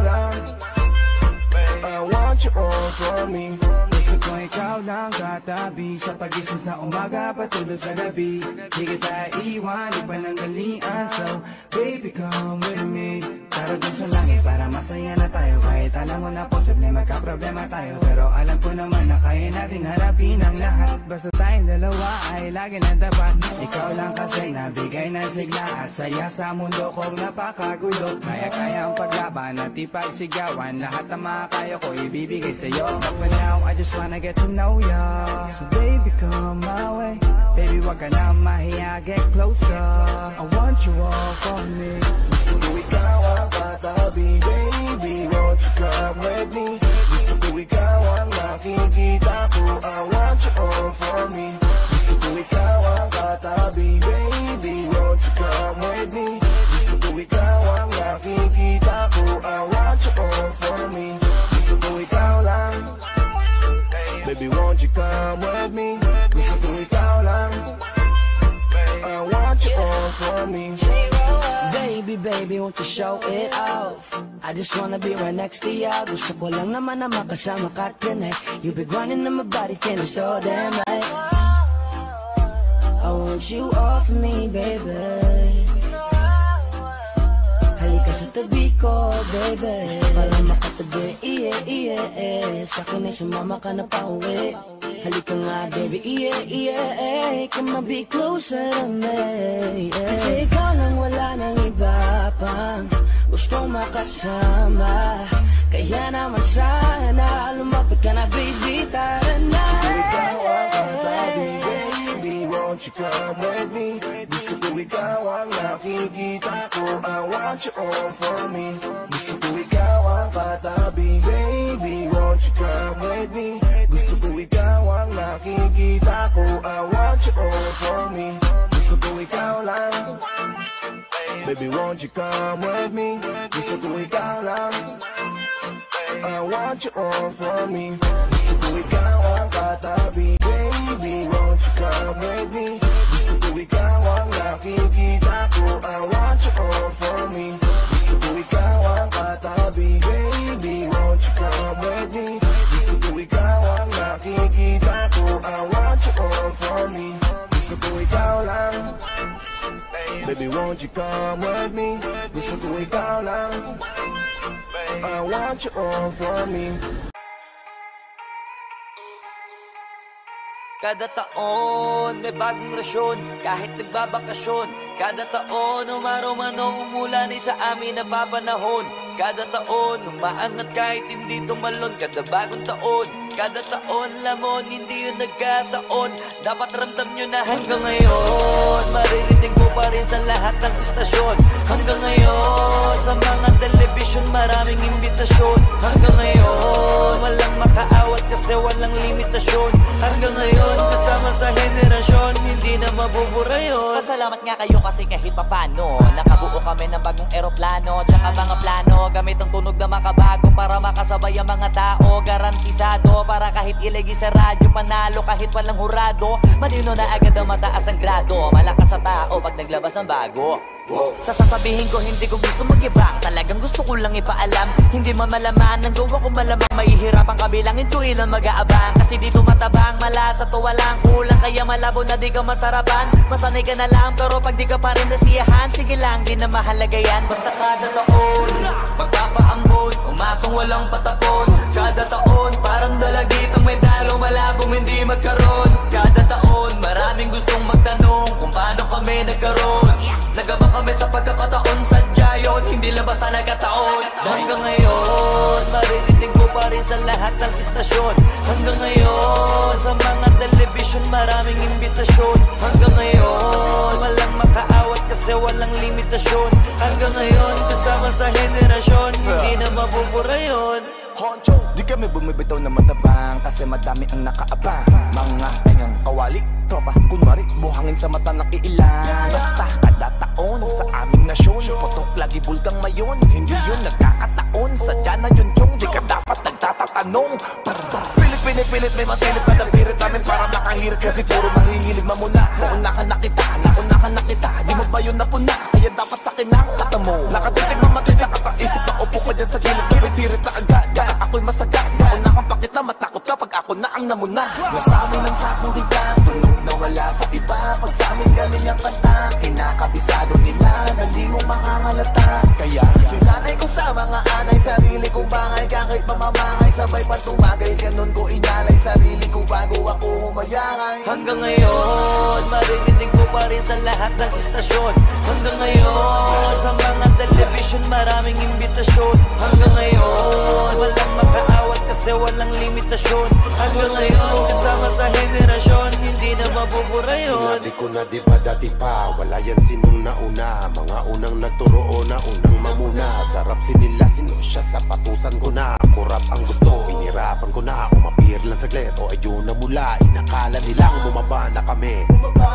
for me. Gusto ko ikaw lang katabi sa pagising sa umaga patulog sa gabi. Di kita iwan, di pananggalian. So baby come with me. Tara dun sa langit para masaya na tayo. Kahit alam mo na posible magka-problema tayo, pero alam ko naman na kaya natin harapin ang lahat. Basta tayong dalawa ay lagi na dapat. Ikaw lang kasi nabigay ng sigla at saya sa mundo kong napakagulo. Kaya-kaya ang paglaban at ipagsigawan. Lahat ng mga kaya ko ibibigay sa'yo. But for now I just wanna get to know ya. So baby come my way. Baby wag ka na mahiya, get closer. I want you all for me. Gusto ko ikaw ang katabi, baby, won't you come with me? Gusto ko ikaw ang nakikita ko, I want you all for me. Gusto ko ikaw ang katabi, baby, won't you come with me? Gusto ko ikaw ang nakikita ko, I want you all for me. Gusto ko ikaw lang, baby, won't you come with me? Gusto ko ikaw lang, I want you all for me. Baby, baby, won't you show it off? I just wanna be right next to you. Gusto ko lang naman na makasama ka tonight. You be grinding on my body, feeling so damn right. I want you all for me, baby. Halika sa tabi ko, baby. Para makatabi, iye, iye, eh. Sa'kin ay sumama ka na pa uwi. Halika nga, baby, iye, iye, eh. Come on, be closer to me, yeah. Kasi ikaw lang, wala nang iba pang gustong makasama. Kaya naman sana lumapit ka na, baby, tara na. Gusto ko ikaw ang katabi, baby, won't you come with me? Gusto ko ikaw ang nakikita ko, I want you all for me. Gusto ko ikaw ang katabi, baby, won't you come with me? Gusto ko ikaw ang nakikita ko, I want you all for me. Gusto ko ikaw lang, baby, won't you come with me? Gusto ko ikaw lang, I want you all for me. Gusto ko ikaw ang katabi, baby, won't you come with me? Gusto ko ikaw ang nakikita ko, I want you all for me. Gusto ko ikaw ang katabi, baby, won't you come with me? Gusto ko ikaw ang nakikita ko, I want you all for me. Gusto ko ikaw lang, baby, won't you come with me? Gusto ko ikaw lang, I want you all for me. Kada taon may bagong rasyon, kahit nagbabakasyon. Kada taon umaraw man o umulan, sa amin napapanahon. Kada taon umaangat kahit hindi tumalon. Kada bagong taon, kada taon lamon, hindi yun nagkataon. Dapat ramdam nyo na hanggang ngayon maririnig mo pa rin sa lahat ng istasyon. Hanggang ngayon sa mga telebisyon maraming imbitasyon. Hanggang ngayon walang makaawat kasi walang limitasyon. Hanggang ngayon kasama sa henerasyon, hindi na mabubura yun. Pasalamat nga kayo kasi kahit papano nakabuo kami ng bagong eroplano. Tsaka mga plano gamit ang tunog na makabago para makasabay ang mga tao. Garantisado para kahit ilagay sa radyo, panalo kahit walang hurado. Malino na agad ang mataas ang grado, malakas sa tao pag naglabas ng bago. Sa sasabihin ko hindi ko gusto mag-ibang, talagang gusto ko lang ipaalam. Hindi man malaman, ang gawa ko malamang mahihirapang kabilangin ko ilan mag-aabang. Kasi dito matabang, malasa to walang kulang, kaya malabo na di ka masarapan. Masanay ka na lang pero pag di ka pa rin nasiyahan, sige lang di na mahalaga yan. Basta kada taon magpapaambon, umasong walang patapon. Kada taon parang dalagitang may dalo, malabong hindi magkaroon. Kada taon maraming gustong magtanong kung paano kami nagkaroon. Nagabang kami sa pagkakataon, sadya yun, hindi lang basta nagkataon. Hanggang ngayon maririnig mo pa rin sa lahat ng istasyon. Hanggang ngayon sa mga telebisyon maraming imbitasyon. Hanggang ngayon walang makaawat kasi walang limitasyon. Hanggang ngayon kasama sa henerasyon, hindi na mabubura yun. Honcho, di kami bumibitaw na matabang kasi madami ang nakaabang. Mga tangang kawali, tropa, kunwari, buhangin sa mata ng iilan. Basta kada taon sa aming nasyon, putok lagi bulgang mayon. Hindi yun nagkakataon, sadya na yun chong. Di ka dapat nagtatatanong. Pilit-pilit may masilit sa kalpirit namin para makahirit. Kasi puro mahihilig mamuna. Nauna ka na kita, nauna ka na kita. Di mo ba yun napuna? Kaya dapat sa akin ang kata mo. Nakatitig mamatay sa kakaisip na upo ka dyan sa gilid. Sirit na agad, kaya ako'y masaga. Nauna kang pakita, Sapong diba, tunog na wala sa iba. Pag sa amin galing ang kanta, kinakabisado nila, nalimong makangalata. Kaya sinanay ko sa mga anay, sarili kong bangay, kahit mamamangay, sabay pa tumagay, ganun ko inalay sarili ko bago ako humayangay. Hanggang ngayon, maririnig ko pa rin sa lahat ng istasyon. Hanggang ngayon, sa mga television, maraming imbitasyon. Hanggang ngayon, walang makaawat kasi walang limitasyon. Hanggang ngayon, kasama sa henerasyon, hindi na mabubura yun. Sinabi ko na diba dati pa, wala yan sinong nauna. Mga unang nagturo o na unang mamuna. Sarap sinila sinosya sa patusan ko na. Kurap ang gusto, pinirapan ko na. Umapir lang saglit o ayun na mula. Inakala nilang bumaba na kami.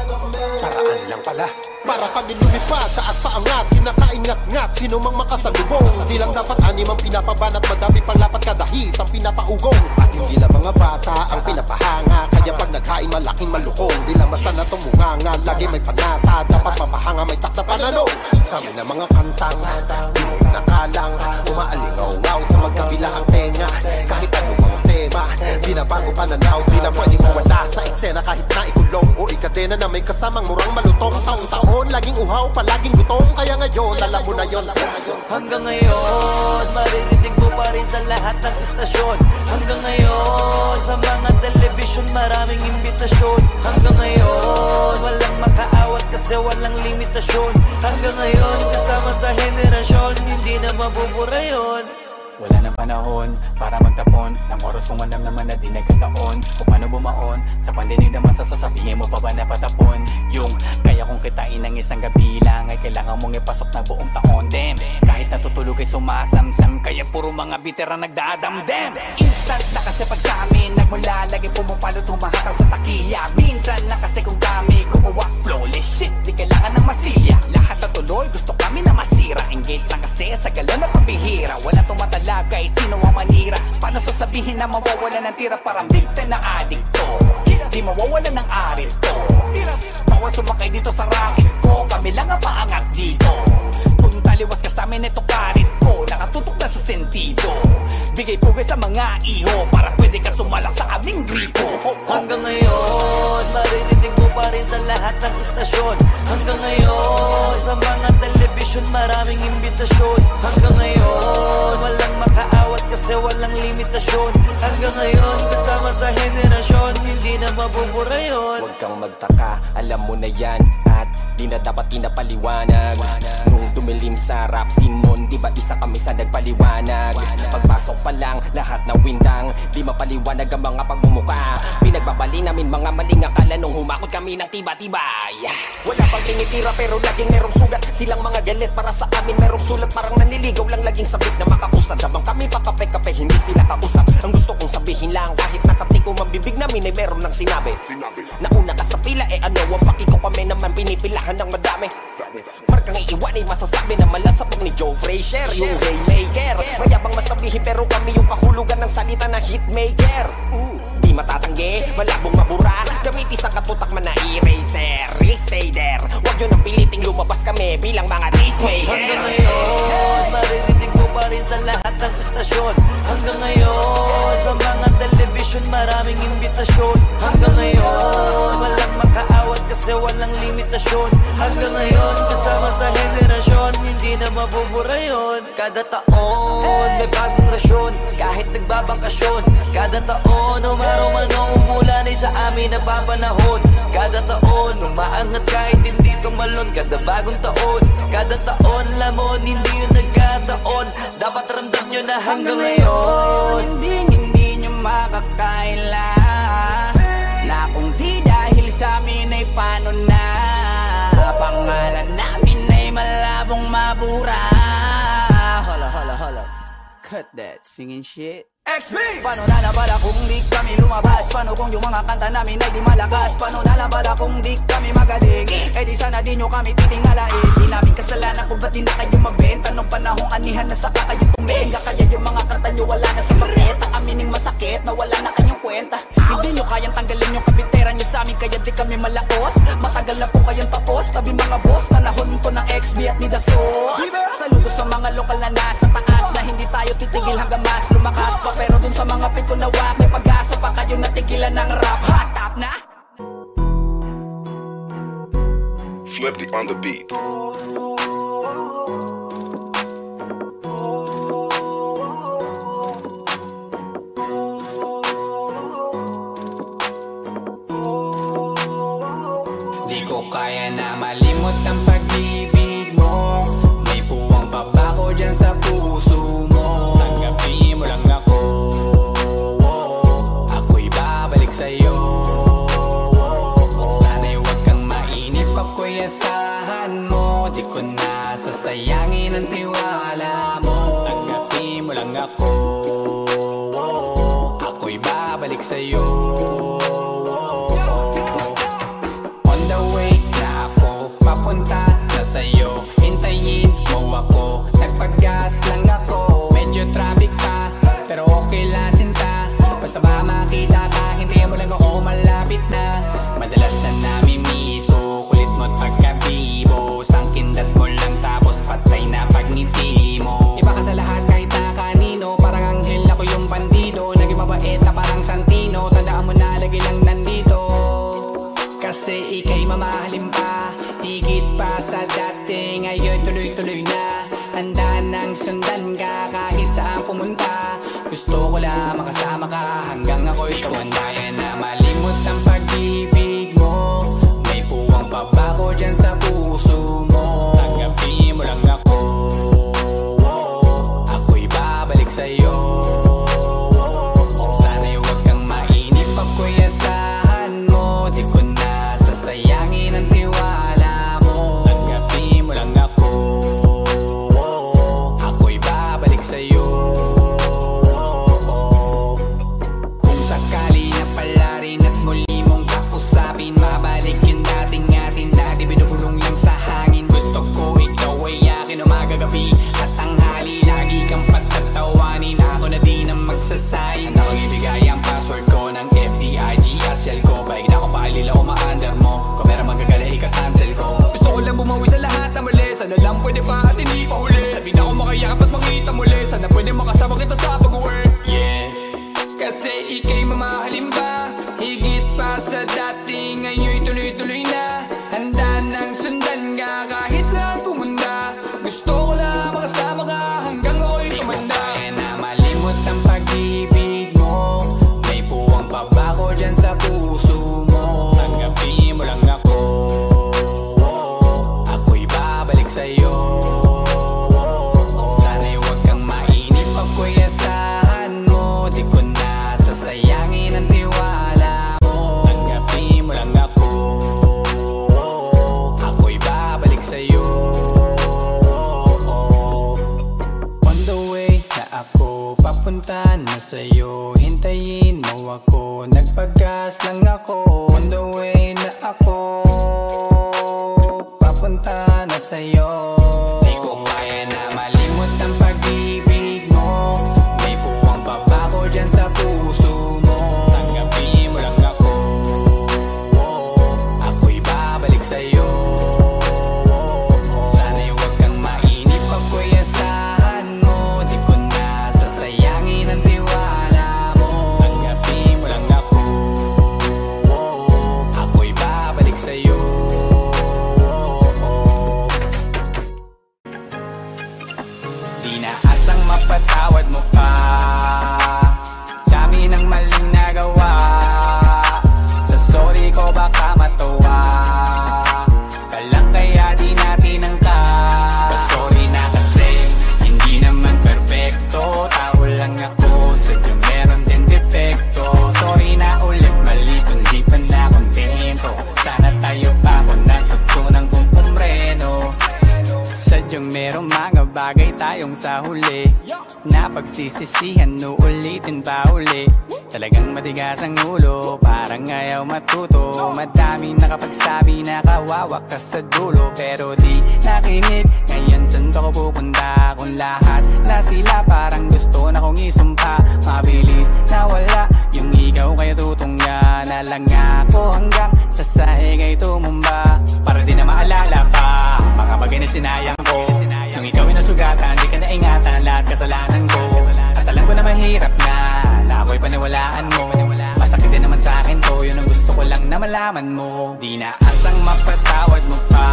Paraan lang pala, para kami lumipad, taas pa angat, kinakaingat-ngat, sino mang makasalubong. Di lang dapat anim ang pinapabanat, madami pang lapat kada hit ang pinapaugong. At hindi lang mga bata ang pinapahanga, kaya pag naghain malaking malukong. Di lang basta na tumunganga, lagi may panata, dapat mapahanga, may takta panalo. Sa amin na mga kantang, di mo nakalang, umaalingaw-ngaw sa magkabila ang tenga. Kahit ano mang tema, binabago pananaw, di na pwedeng mawala sa eksena. Kahit na ikulong o ikadena na may kasamang murang malutong. Taon-taon, laging uhaw, palaging gutom. Kaya ngayon, alam mo na yun. Hanggang ngayon, maririnig mo pa rin sa lahat ng istasyon. Hanggang ngayon, sa mga television, maraming imbitasyon. Hanggang ngayon, walang makaawat kasi walang limitasyon. Hanggang ngayon, kasama sa henerasyon, hindi na mabubura yun. Wala na panahon para magtapon ng oras kung alam naman na di nagkataon. Kung paano bumaon sa pandinig naman sa sasabihin mo pa ba na patapon. Yung kaya kong kitain ng isang gabi lang ay kailangan mong ipasok na buong taon. Dem, kahit natutulog ay sumasamsam, kaya puro mga bitera nagdadamdem. Instant na kasi pag sa amin nagmula, lagi pumapalo tumahatang sa takiya. Minsan na kasi kung kami gumawa flawless shit, di kailangan ng masilya. Lahat na tuloy gusto kami na masira. Engage lang kasi sa galan na pambihira. Wala tumatala kahit sino ang manira. Paano sasabihin na mawawala ng tira, parang victim na adikto. Di mawawala ng arit ko. Bawal sumakay dito sa racket ko, kami lang ang paangat dito. Kung taliwas ka sa amin ito karit ko, nakatutok na sa sentido. Bigay pugay sa mga iho para pwede ka sumalak sa aming gripo. Hanggang ngayon, maririnig mo pa rin sa lahat ng istasyon. Hanggang ngayon, sa mga television, maraming imbitasyon. Hanggang ngayon, walang makaawat kasi walang limitasyon. Hanggang ngayon, kasama sa henerasyon, hindi na mabubura yun. Huwag kang magtaka, alam mo na yan, at di na dapat pinapaliwanag. Nung dumilim sa rap scene nun, di ba isa kami sa nagpaliwanag? Pagpasok pa lang, lahat na windang, di mapaliwanag ang mga pagmumuka. Pinagbabali namin mga maling akala nung humakot kami ng tiba-tibay. Wala pang tinitira pero laging merong sugat. Silang mga galit para sa amin merong sulat. Parang naniligaw lang laging sabik na makakusad. Habang kami pakape-kape, hindi sila kausap. Ang gusto kong sabihin lang, kahit nakatiko ang bibig namin ay meron ng sinabi. Nauna ka sa pila, eh ano ang paki ko, kami naman pinipilahan ng madami. Markang iiwan ay masasabi na malasapag ni Joe Frazier, yung Raymaker. Mayabang masabihin pero kami yung kahulugan ng salita na hitmaker. Di matatanggi, malabong mabura, gamit isang katutak man na eraser. Stay there, huwag yun ang piliting lumabas kami bilang mga dismaker. Hanggang ngayon, maririnig mo pa rin sa lahat ng istasyon. Hanggang ngayon, sa mga television, maraming imbitasyon. Hanggang ngayon, walang makaawat kasi walang limitasyon. Hanggang ngayon, kasama sa henerasyon, hindi na mabubura yun. Kada taon, may bagong rasyon, kahit nagbabakasyon. Kada taon, umaraw man o umulan ay sa amin napapanahon. Kada taon, umaangat kahit hindi tumalon. Kada bagong taon, kada taon, lamon, hindi yun nagkataon. Dapat ramdam nyo na hanggang ngayon, hindi, hindi nyo makakaila na kung di dahil sa amin ay paano na. Pangalan namin ay malabong mabura. Hala, hala, hala. Cut that singing shit. X B! Paano nalabala kung di kami lumabas? Paano kung yung mga kanta namin ay di malakas? Paano nalabala kung di kami magaling? Eh di sana di nyo kami titingalain. Di namin kasalanan kung ba't di na kayo mabenta. Nung panahong anihan na saka kayo tumenga. Kaya yung mga kanta nyo wala na sa paketa. Amining masakit na wala na kayong kwenta. Hindi nyo kayang tanggalin yung kapitera nyo sa amin, kaya di kami malakos. Matagal na po kayong tapos, tabi mga boss. Panahon ko ng X B at ni The Sauce. Saludo sa mga lokal na nasa taas, na hindi tayo titigil hanggang mas lumakas pa. Pero dun sa mga pito na wag, may pag-asa pa kayo natigilan ng rap. Hot top na Flippy on the beat. Di ko kaya na malimot ang pag-ibig mo. May puwang pabako dyan sa puso mo. Tanggapin mo lang ako, ako'y babalik sa'yo. Sana'y huwag kang mainip, ako'y asahan mo. Di ko na sasayangin ang tiwala mo. Tanggapin mo lang ako, ako'y babalik sa'yo. Papunta na sa'yo, hintayin mo ako. Nagpag-gas lang ako, medyo traffic pa, pero okay lang sinta. Basta ba makita ka, hintayin mo lang ako, malapit na. Madalas na namimiso, kulit mo't pagkabibo. Sangkindat mo lang tapos patay na pagngiti mo. Iba ka sa lahat kahit na kanino, parang anghel ako yung bandido. Naging mabait na parang Santino, tandaan mo na lagi lang nandito. Kasi ika'y mamahalin pa, higit pa sa dati. Ngayon tuloy-tuloy na, handa nang sundan ka kahit saan pumunta. Gusto ko lang makasama ka hanggang ako'y tumanda. Kaya na malimot ang pag-ibig mo. May puwang pabako dyan sa puso mo. Tanggapin mo lang ako, ako'y babalik sa'yo. Sana'y huwag kang mainip, ako'y asahan mo. Di ko na sasayangin ang tiwala mo. Tanggapin mo lang ako, ako'y babalik sa'yo. Kung sakali na pala rin at muli mong kausapin, mabalik yung dating atin na di binubulong lang sa hangin. Gusto ko ikaw ay akin umagagabi at tanghali, lagi kang patatawanin. Ako na din ang magsasayin. Ako ibigay ang password ko ng F B I G at cell ko. Baig na ako paalila o ma-under mo. Kung meron magagala, ika-cancel ko. Gusto ko lang bumawi sa lahat na mali. Sana lang pwede pa at hindi pa huli. Sabi na ako makayakap at makita muli. Sana pwede makasama kita sa pag-uwi. Yeah, kasi ika'y mamahalin ba, higit pa sa dati. Ngayon'y tuloy-tuloy na, handa nang sundan ka kahit saan pumunta. Gusto ko lang makasama ka hanggang ako'y tumanda. Kaya na malimot ang pag-ibig mo. May puwang pabako dyan sa puso mo. Tanggapin mo lang ako, ako'y babalik sa'yo. Sana'y huwag kang mainip, ako'y asahan mo. Di ko na sasayangin ang tiwala mo. Tanggapin mo lang ako, ako'y babalik sa'yo. On the way na ako, papunta na sa'yo, hintayin mo ako. Nagpag-gas lang ako. On the way na ako, papunta na sa'yo. Di ko kaya na malimot ang pag-ibig mo. May puwang pabako dyan sa puso mo. Tanggapin mo lang ako, ako'y babalik sa'yo. Sana'y huwag kang mainip, ako'y asahan mo. Di ko na sasayangin ang tiwala mo. Tanggapin mo lang ako, ako'y babalik sa'yo. Di na asang mapatawad mo pa, dami ng maling nagawa. Sa sorry ko baka matuwa ka lang, kaya di natin ang ka. Sorry na kasi hindi naman perfecto, tao lang ako, sadyang meron din depekto. Sorry na ulit, mali kung di pa na kontento. Sana tayo pa kung natutunan kong pumreno. Sadyang merong mga bagay tayong sa huli na pagsisisihan, uulitin pa uli. Talagang matigas ang ulo, parang ayaw matuto. Madaming nakapagsabi na kawawa ka sa dulo, pero di nakinig. Ngayon saan ba ko pupunta kung lahat na sila parang gusto na kong isumpa. Mabilis na wala yung ikaw, kaya tutungga na lang ako hanggang sa sahig ay tumumba. Para di na maalala pa mga bagay na sinayang ko. Nung ikaw ay nasugatan, di ka naingatan lahat kasalanan ko. At alam ko na mahirap na, na ako'y paniwalaan mo. Masakit din naman sa akin to, yun ang gusto ko lang na malaman mo. Di na asang mapatawad mo pa,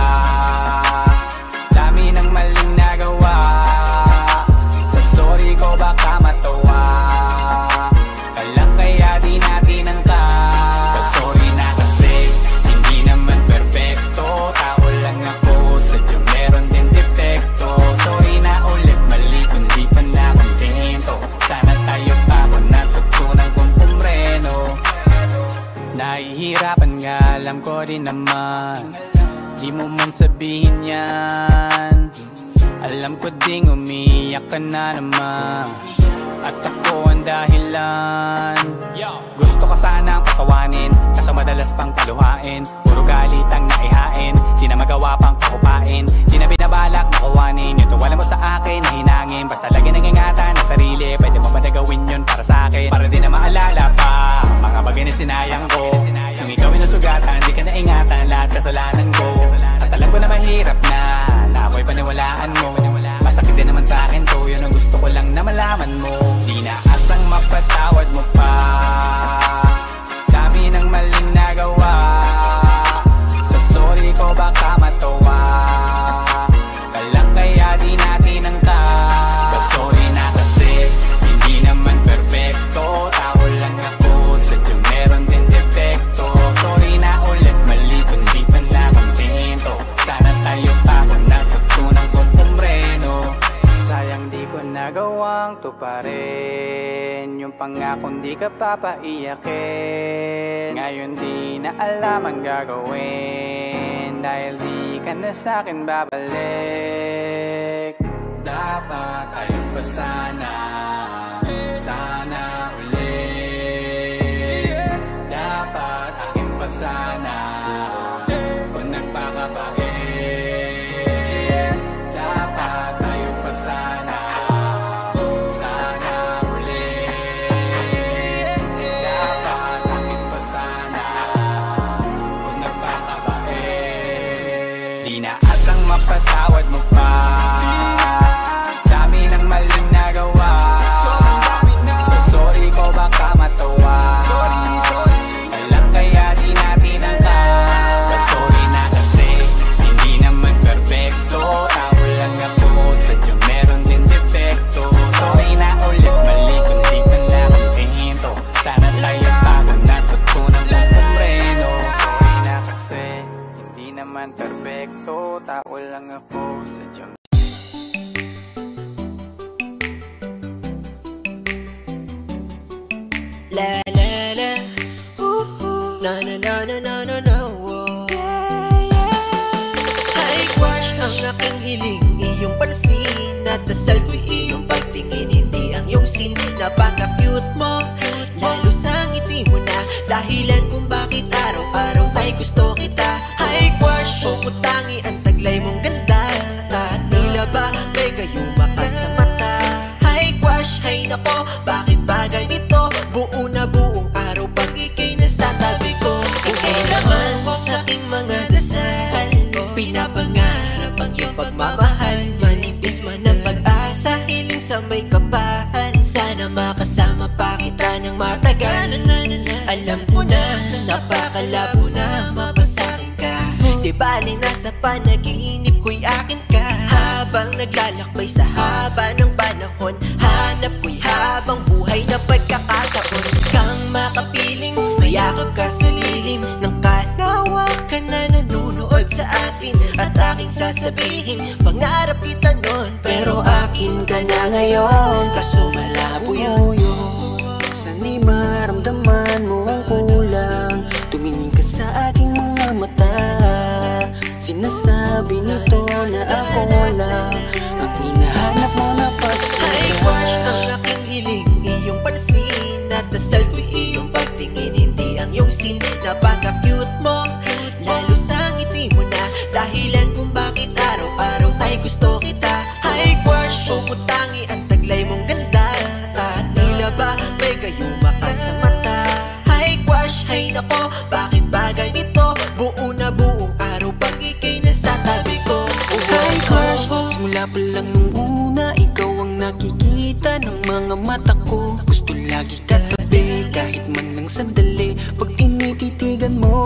dami ng maling nagawa. Sa sorry ko baka matawa ka lang, kaya di natin ang ka. Sorry na kasi hindi naman perfecto, tao lang ako, sadya meron din depekto. Sorry na ulit, mali kung di pa na kontento. Sana tayo pa ko natutunan kung pumreno. Nahihirapan nga, alam ko din naman, di mo man sabihin yan. Alam ko ding umiyak ka na naman, at ako ang dahilan. Gusto ka sanang patawanin, kaso madalas pang paluhain. Puro galit ang naihain, di na magawa pang kakupain. Di na binabalak na kuwanin yung tuwala mo sa akin na hinangin. Basta lagi nang ingatan ang sarili, pwede mo ba na gawin yun para sa akin? Para di na maalala pa mga bagay na sinayang ko. Nung ikaw ay nasugatan, di ka na ingatan lahat kasalanan ko. At alam ko na mahirap na, na ako'y paniwalaan mo. Masakit din naman sa akin to, yun ang gusto ko lang na malaman mo. Di na asang mapatawad mo pa, dami ng maling nagawa. Sa sorry ko baka matawa ka lang, kaya di natin ang ka. Sorry na kasi hindi naman perfecto, tao lang ako, sadyang meron din depekto. Sorry na ulit, mali kung di pa na kontento. Sana tayo pa kung natutunan kung pumreno. Sayang di ko nagawang tuparin yung pangakong di ka papaiyakin. Ngayon di na alam ang gagawin, dahil di ka na sa'kin babalik. Dapat tayo pa sana, sana ulit. Dapat akin pa sana kung nagpakabait. Dapat tayo pa sana, sana ulit. Dapat akin pa sana kung nagpakabait. Di na asang mapatawad mo pa, dami ng maling nagawa. Sa sorry ko baka matawa ka lang, kaya di natin ang ka. Sorry na kasi hindi naman perfecto, tao lang ako, sadyang meron din depekto. Sorry na ulit, mali kung di pa na kontento. Sana tayo pa kung natutunan kung pumreno. Sorry na kasi hindi naman perfecto, tao lang ako, sadyang La la la, ooh ooh, na na na na na na na, oh. High crush ang aking hiling, iyong pansin at dasal ko'y iyong pagtingin, hindi ang iyong sin. Napaka-cute mo, lalo sa ngiti mo na dahilan kung bakit araw-araw ay gusto kita. High crush, pumutangi ang taglay mong ganda, at tila ba may gayuma ka sa mata. High crush, hay nako, bakit ba ganito? Buo na buong araw pag ika'y nasa tabi ko. Ika'y naman sa aking mga dasal, pinapangarap ang iyong pagmamahal. Manipis man ang pag-asa, hiling sa may kapal. Sana makasama pa kita ng matagal. Alam ko na, napakalabo na mapasakin ka. Di bali nasa panaginip ko'y akin ka. Habang naglalakbay sa haba ng panahon, hanap ko'y habang buhay na pagkakataon. Kang makapiling, mayakap ka sa lilim ng kanawakan na nanunood sa atin. At aking sasabihin, pangarap kita nun, pero akin ka na ngayon. Kaso malabo yun. Sana'y maramdaman mo ang kulang, tumingin ka sa aking mga mata. Sinasabi nito na ako lang ang hinahanap mo na pagsalita. High crush ang aking hiling, iyong pansin at dasal ko'y iyong pagtingin, hindi ang iyong sin. Napaka-cute mo, lalo sa ngiti mo na dahilan kung bakit araw-araw ay gusto kita. High crush, pumutangi ang taglay mong ganda, at tila ba may gayuma ka sa mata. High crush, hay nako, bakit ba ganito? Buo na buong araw pag ika'y nasa tabi ko. High crush, simula pa lang nung una, ikaw ang nakikita ng mga mata ko. Gusto lagi katabi, kahit man lang sandali.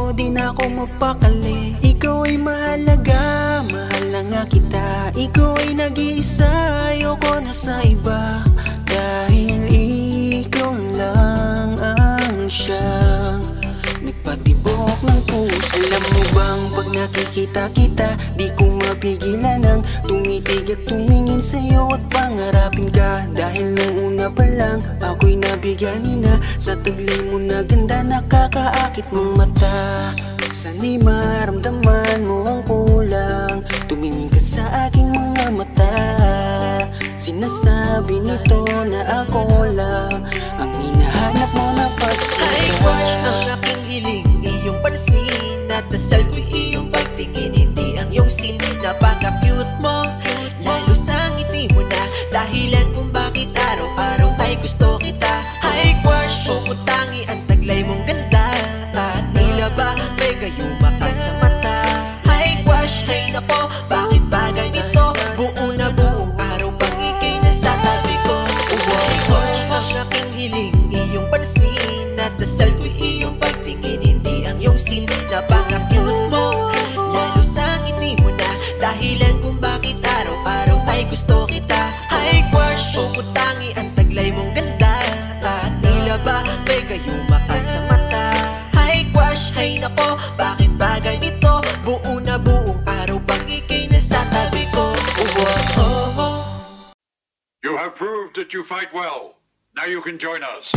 di na ako mapakali. Ikaw ay mahalaga, mahal na nga kita. Ikaw ay nag-iisa, ayoko na sa iba. Dahil ikaw lang ang siyang nagpatibok ng puso. Alam mo bang pag nakikita kita, di ko mapigilan ang tumitig at tumingin sa'yo at pangarapin ka. Dahil nung una pa lang, ako'y nabigani na sa taglay mo na ganda, nakakaakit mong mata. Sana'y maramdaman mo ang kulang, tumingin ka sa aking mga mata. Sinasabi nito na ako lang ang hinahanap mo na pagsira. Ay, crush, ang aking hiling, iyong pansin at dasal ko iyong pagtingin, hindi ang iyong sin. Napaka-cute mo, lalo sa ngiti mo na dahilan kung bakit araw-araw ay gusto kita. Ay, crush, pumutangi ang taglay mong ganda at tila ba may gayuma ka sa mata. Ay, crush, ay nako, bakit ba ganito? Buo na buong araw pang ikay nasa tabi ko. Ay, crush, ang aking hiling, iyong pansin at dasal ko iyong pagtingin, hindi ang iyong sin. Napaka-cute mo, lalo sa ngiti mo na dahilan kung bakit araw-araw ay gusto kita. Ay, crush, pumutangi ang taglay mong ganda at tila ba may gayuma ka sa mata. Ay, crush, ay nako, bakit ba ganito? Buo na buong araw pang ikay nasa tabi ko. Oh, oh, oh. You have proved that you fight well. Now you can join us.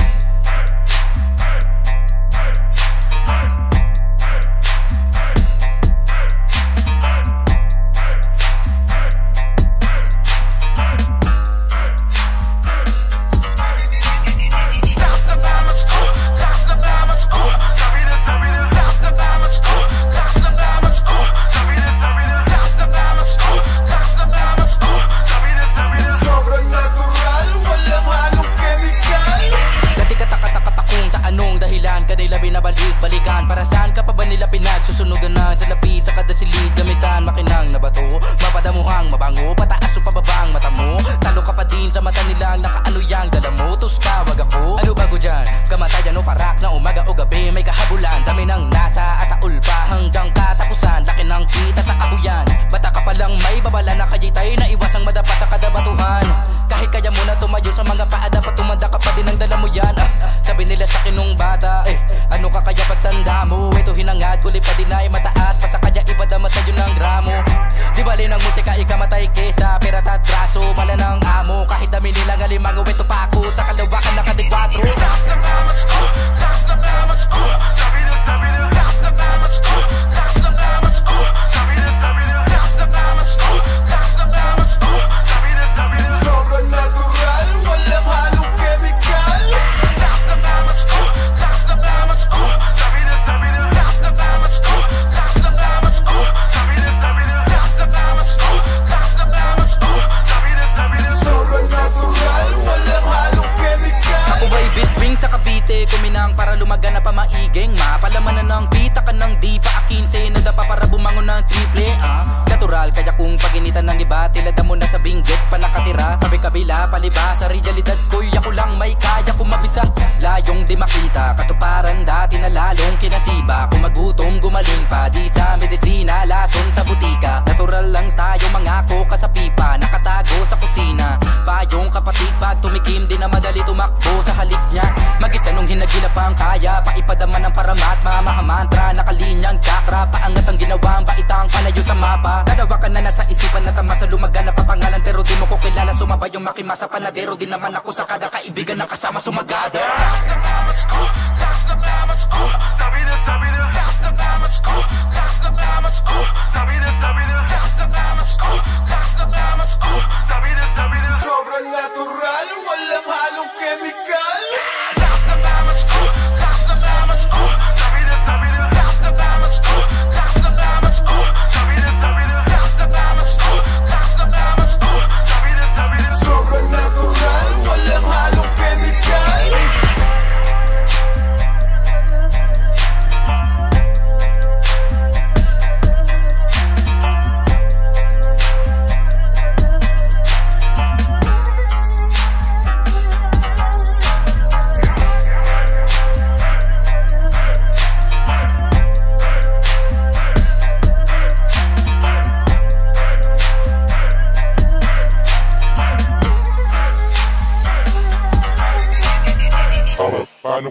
Sobrang natural, walang halong chemical. Dati katakataka pa kung sa anong dahilan kanila binabalik-balikan. Para saan ka pa ba nila pinagsusunugan na sa lapid sa kada silid? Gamitan makinang na bato, mapadamuhang mabango, pataas o pababang mata mo. Talo ka pa din sa mata nilang nakaano yang dala mo. Tus ka, wag ako, ano bago dyan? Kamatayan o parak na umaga o gabi, may kahabulan. Dami ng nasa at taul pa hanggang katapusan. Laki ng kita sa kahuyan, bata ka pa lang may babala na kaya'y tayo na iwasang madapa sa kada batuhan. Kahit kaya mo na tumayo sa mga paa, dapat tumanda ka pa din ang dala mo yan. ah, Sabi nila sa kinong bata, eh, ano ka kaya pagtanda mo? Ito hinangad, kulit pa din ay mataas pa sa kaya ipadama sa'yo ng gramo. Di bali ng musika ikamatay kesa perat at braso, mala ng amo. Kahit dami nilang alimango, ito pa ako sa kalawakan na kadikwatro. Taas na damage ko, taas na damage ko. Sabi na, sabi na, taas na damage ko, taas na damage ko. Sabi na, sabi na, taas na damage ko, taas na damage ko. Sabi na, sabi na, sobrang natural, walang halong chemical. Taas na damage ko, taas na damage ko. Sabi na, sabi na, taas na damage ko, taas na damage ko. Sabi na, sabi na, taas na damage ko, taas na damage ko. Sabi na, sabi na, sobrang natural, walang halong chemical. Ako ba'y bitwing sa Cavite, kuminang para lumagan na pamaiging. Mapalamanan ng pita ka ng di pa akinse, nadapa para bumangon ng triple ah. Natural, kaya kung paginitan ng iba, tilada mo na sa binggit pa nakatira. Kabi-kabila, palibas, sa realidad ko'y ako lang may kaya kumabisa. Layong di makita, katuparan dati na lalong kinasiba. Kung magutom, gumaling pa, di sa medisina, lason sa butika. Natural lang tayo mangako ka sa pipa, nakatago sa kusina. Payong kapatid, pag tumikim, di na madali tumakbo sa halik niya. Mag-isa nung hinagila pang kaya, paipadaman ng paramat, mamahamantra, nakalinyang chakra. Paangat ang ginawang baitang palayo sa mapa. Dalawa ka na nasa isipan na tama sa lumagan na papangalan, pero di mo ko kilala. Sumabay yung makimasa panadero, di naman ako sa kada kaibigan na kasama sumagada. Taas na damage ko, taas na damage ko. Sabi na, sabi na, taas na damage ko, taas na damage ko. Sabi na, sabi na, taas na damage ko, taas na damage ko. Sabi na, sabi na, sobrang natural, walang halong chemical. Taas na damage ko, taas na damage ko. Sabi na, sabi na, taas na damage ko, taas na damage ko. Sabi na, sabi na, taas na damage ko, taas na damage ko. Sabi na, sabi na, sobrang natural, walang halong chemical.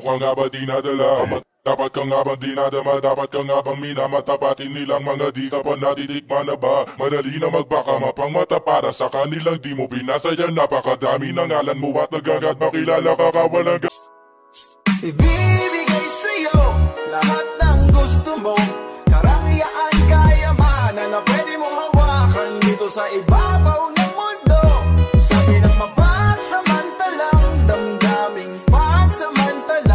ka nga ba dinadala? Dapat ka nga bang dinadama? Dapat ka nga bang minamatapatin nilang mga di ka pa natitikman na ba? Madali na magbaka mapang mata para sa kanilang di mo pinasaya. Napakadami ng ngalan mo at nagagat makilala ka kawalang ga... Ibibigay sa'yo lahat ng gusto mo, karangyaan, kayamanan na pwede mong hawakan dito sa ibabaw ng mundo. Sabi ng mapagsamantalang damdaming pagsamantala,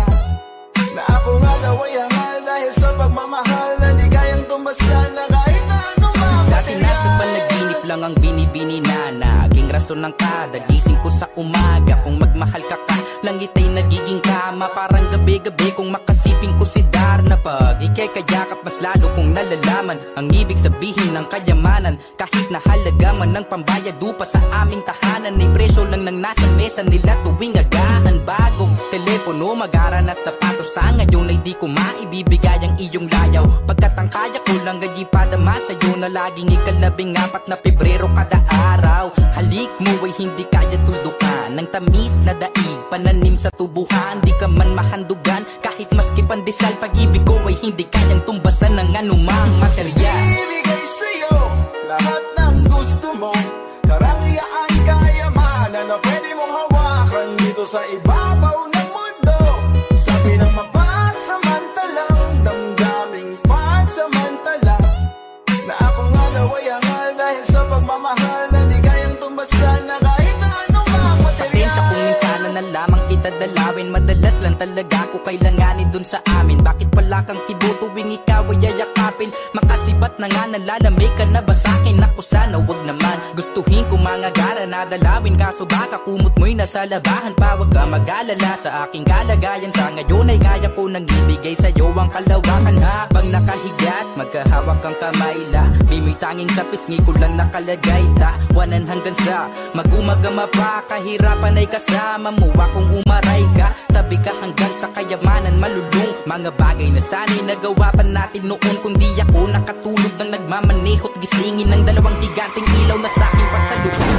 na ako nga daw ay hangal dahil sa pagmamahal na di kayang tumaslan na kahit na anumang dati nasa panaginip lang ang binibini na naging rason ng kada gising ko sa umaga. Kung magmahal ka ka, langit ay nagiging kama. Parang gabi-gabi kung makasiping ko si Darna. Pag ikay kayakap mas lalo kong nalalaman ang ibig sabihin ng kayamanan. Kahit na halaga man ng pambayad upa sa aming tahanan, ay presyo lang ng nasa mesa nila tuwing agahan. Bagong telepono, mag-ara na sapatos, sa ngayon ay di ko maibibigay ang iyong layaw. Pagkat ang kaya ko lang ay ipadama sa'yo na laging ikalabing apat na Pebrero kada araw. Halik mo ay hindi kaya tudukan ng tamis na daig, pananim sa tubuhan. Di ka man mahandugan kahit maski pandesal. Pag-ibig ko ay hindi kayang tumbasan ng anumang materyal. Ibigay sa'yo lahat ng gusto mo, karangyaan, kayamanan na pwede mong hawakan dito sa ibabaw ng mundo. Sabi ng mapagsamantalang damdaming pagsamantala, na ako nga daw ay hangal dahil sa pagmamahal na di kayang tumbasan na kahit na anumang materyal. Pasensya kung minsan na lamang kita dalawin, madalas lang talaga ko kailanganin dun sa amin. Bakit pala kang kibo tuwing ikaw ay yayakapin? Makasibat na nga, nalalamig ka na ba sa'kin? Ako sana wag naman, gustuhin ko mga gara na dalawin. Kaso baka kumot mo'y nasa labahan pa. Wag ka mag-alala sa aking kalagayan. Sa ngayon ay kaya ko nang ibigay sa'yo ang kalawakan. Habang nakahigat, magkahawak ang kamay la, bimoy tanging sa pisngi ko lang nakalagay. Tawanan hanggang sa magumagama pa, kahirapan ay kasama mo. Akong umaray ka, tabi ka hanggang sa kayamanan malulung. Mga bagay na sana'y nagawa pa natin noon, kundi ako nakatulog nang nagmamaneho't gisingin ng dalawang higanting ilaw na sa'king pasalubong.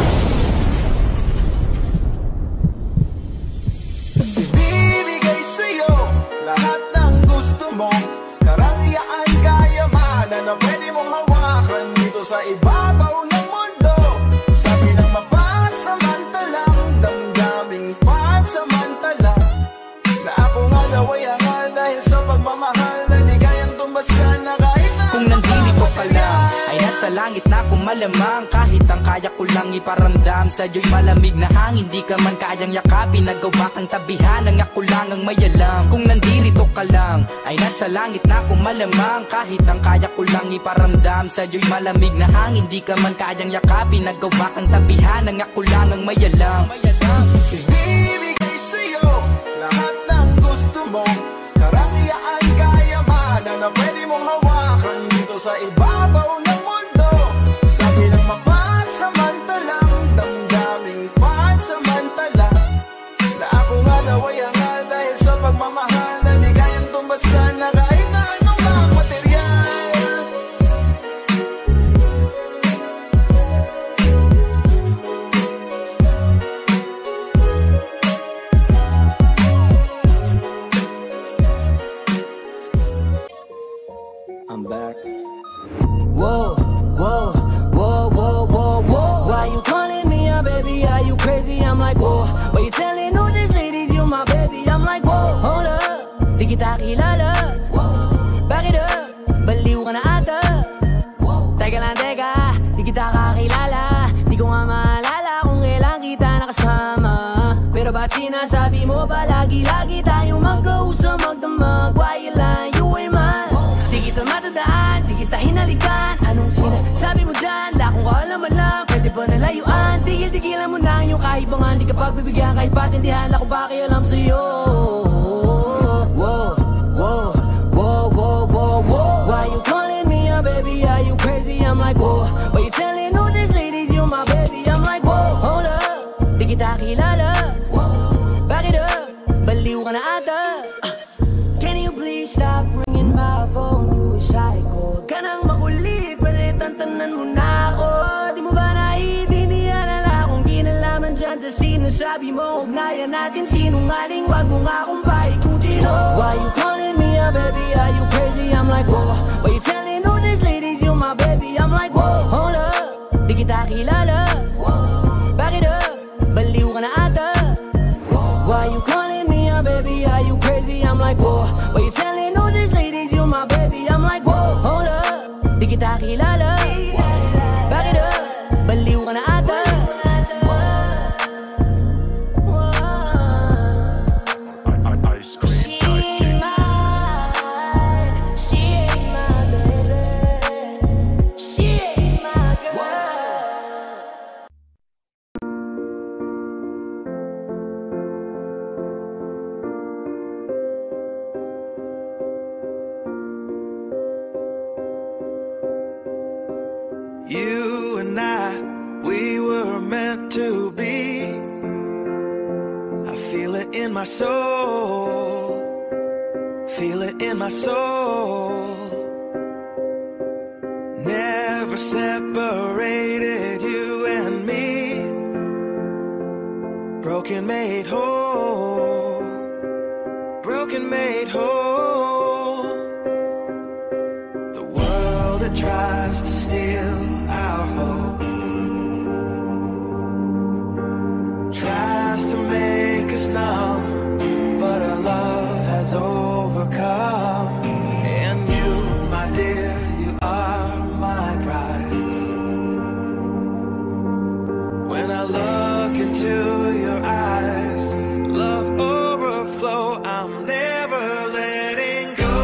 Ibibigay sa'yo lahat ng gusto mo, karangyaan, kayamanan na pwede mong hawakan dito sa ibabaw ng mundo. Sabi ng mapagsamantalang damdaming pagsamantala, na ako nga daw ay hangal dahil sa pagmamahal na di kayang tumbaskan na kahit na kung nandito ka lang, ay nasa langit na akong malamang. Kahit ang kaya ko lang iparamdam sa'yo'y malamig na hangin. Di ka man kayang yakapin, nagawa kang tabihan ng ako lang ang may alam. Kung nandito ka lang, ay nasa langit na akong malamang. Kahit ang kaya ko lang iparamdam sa'yo'y malamig na hangin. Di ka man kayang yakapin, nagawa kang tabihan ng ako lang ang may alam. Ibibigay sa'yo lahat ng gusto mo, karangyaan, kayamanan na pwede mong hawakan dito sa ibabaw ng mundo. Sabi ng mapagsamantalang damdaming pagsamantala, na ako nga daw ay hangal dahil sa pagmamahal na di kayang tumbasan na kahit na anumang materyal. I'm back. Whoa, whoa, whoa, whoa, whoa, whoa. Why you calling me a baby? Are you crazy? I'm like, whoa. Why you telling all these ladies you're my baby? I'm like, whoa. Hold up, di kita kilala. Back it up, baliw ka na ata. Teka lang, teka, di kita kakilala. Di ko nga maalala kung kailan kita nakasama. Pero ba't sinasabi mo palagi-lagi tayong magkausap, magdamag? Why you lie? You ain't mine. Di kita matandaan, di kita hinalikan. Anong sinasabi mo dyan? Lakong ka alam mo lang, pwede ba nalayuan? Tigil-tigilan mo na yung kaibangan. Di ka pagbibigyan kahit patindihan. Lako ba kialam sa'yo? Whoa, whoa, whoa, whoa, whoa, whoa. Why you calling me a baby? Are you crazy? I'm like, whoa. Why you telling all these ladies you're my baby? I'm like, whoa. Hold up, di kita kilala. Back it up, baliw ka na ata. Can you please stop ringing my phone? You psycho. Ka nang makulit, pwede tantanan mo na ako. Di mo ba naiintindihan na kung kinalaman dyan sa sinasabi mo? Ugnayan natin sinungaling, wag mo nga akong paikutin. Why you calling me a baby? Are you crazy? I'm like, whoa. Why you telling all these ladies you my baby? I'm like, whoa. Hold up, di kita kilala. Back it up, baliw ka na ata. Why you calling me a baby? Are you crazy? I'm like, whoa. Why you telling all these ladies you my baby? I'm like, whoa. Hold up, di kita kilala. Back it up, baliw ka na ata. You and I, we were meant to be. I feel it in my soul, feel it in my soul. Never separated, you and me. Broken made whole, broken made whole. The world that tries to steal our hope tries to make us numb, but our love has overcome. And you, my dear, you are my prize. When I look into your eyes, love overflow, I'm never letting go.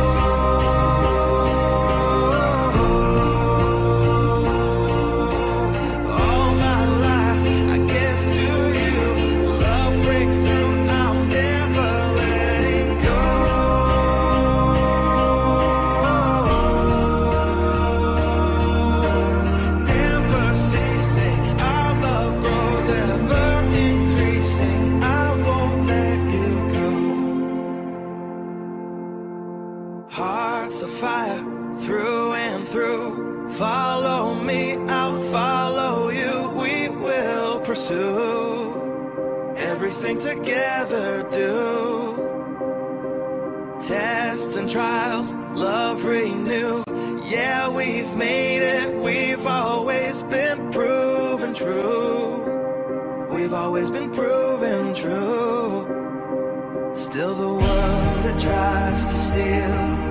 Hearts of fire through and through. Follow me, I'll follow you. We will pursue everything together. Do tests and trials, love renew. Yeah, we've made it. We've always been proven true. We've always been proven true. Still the world that tries to steal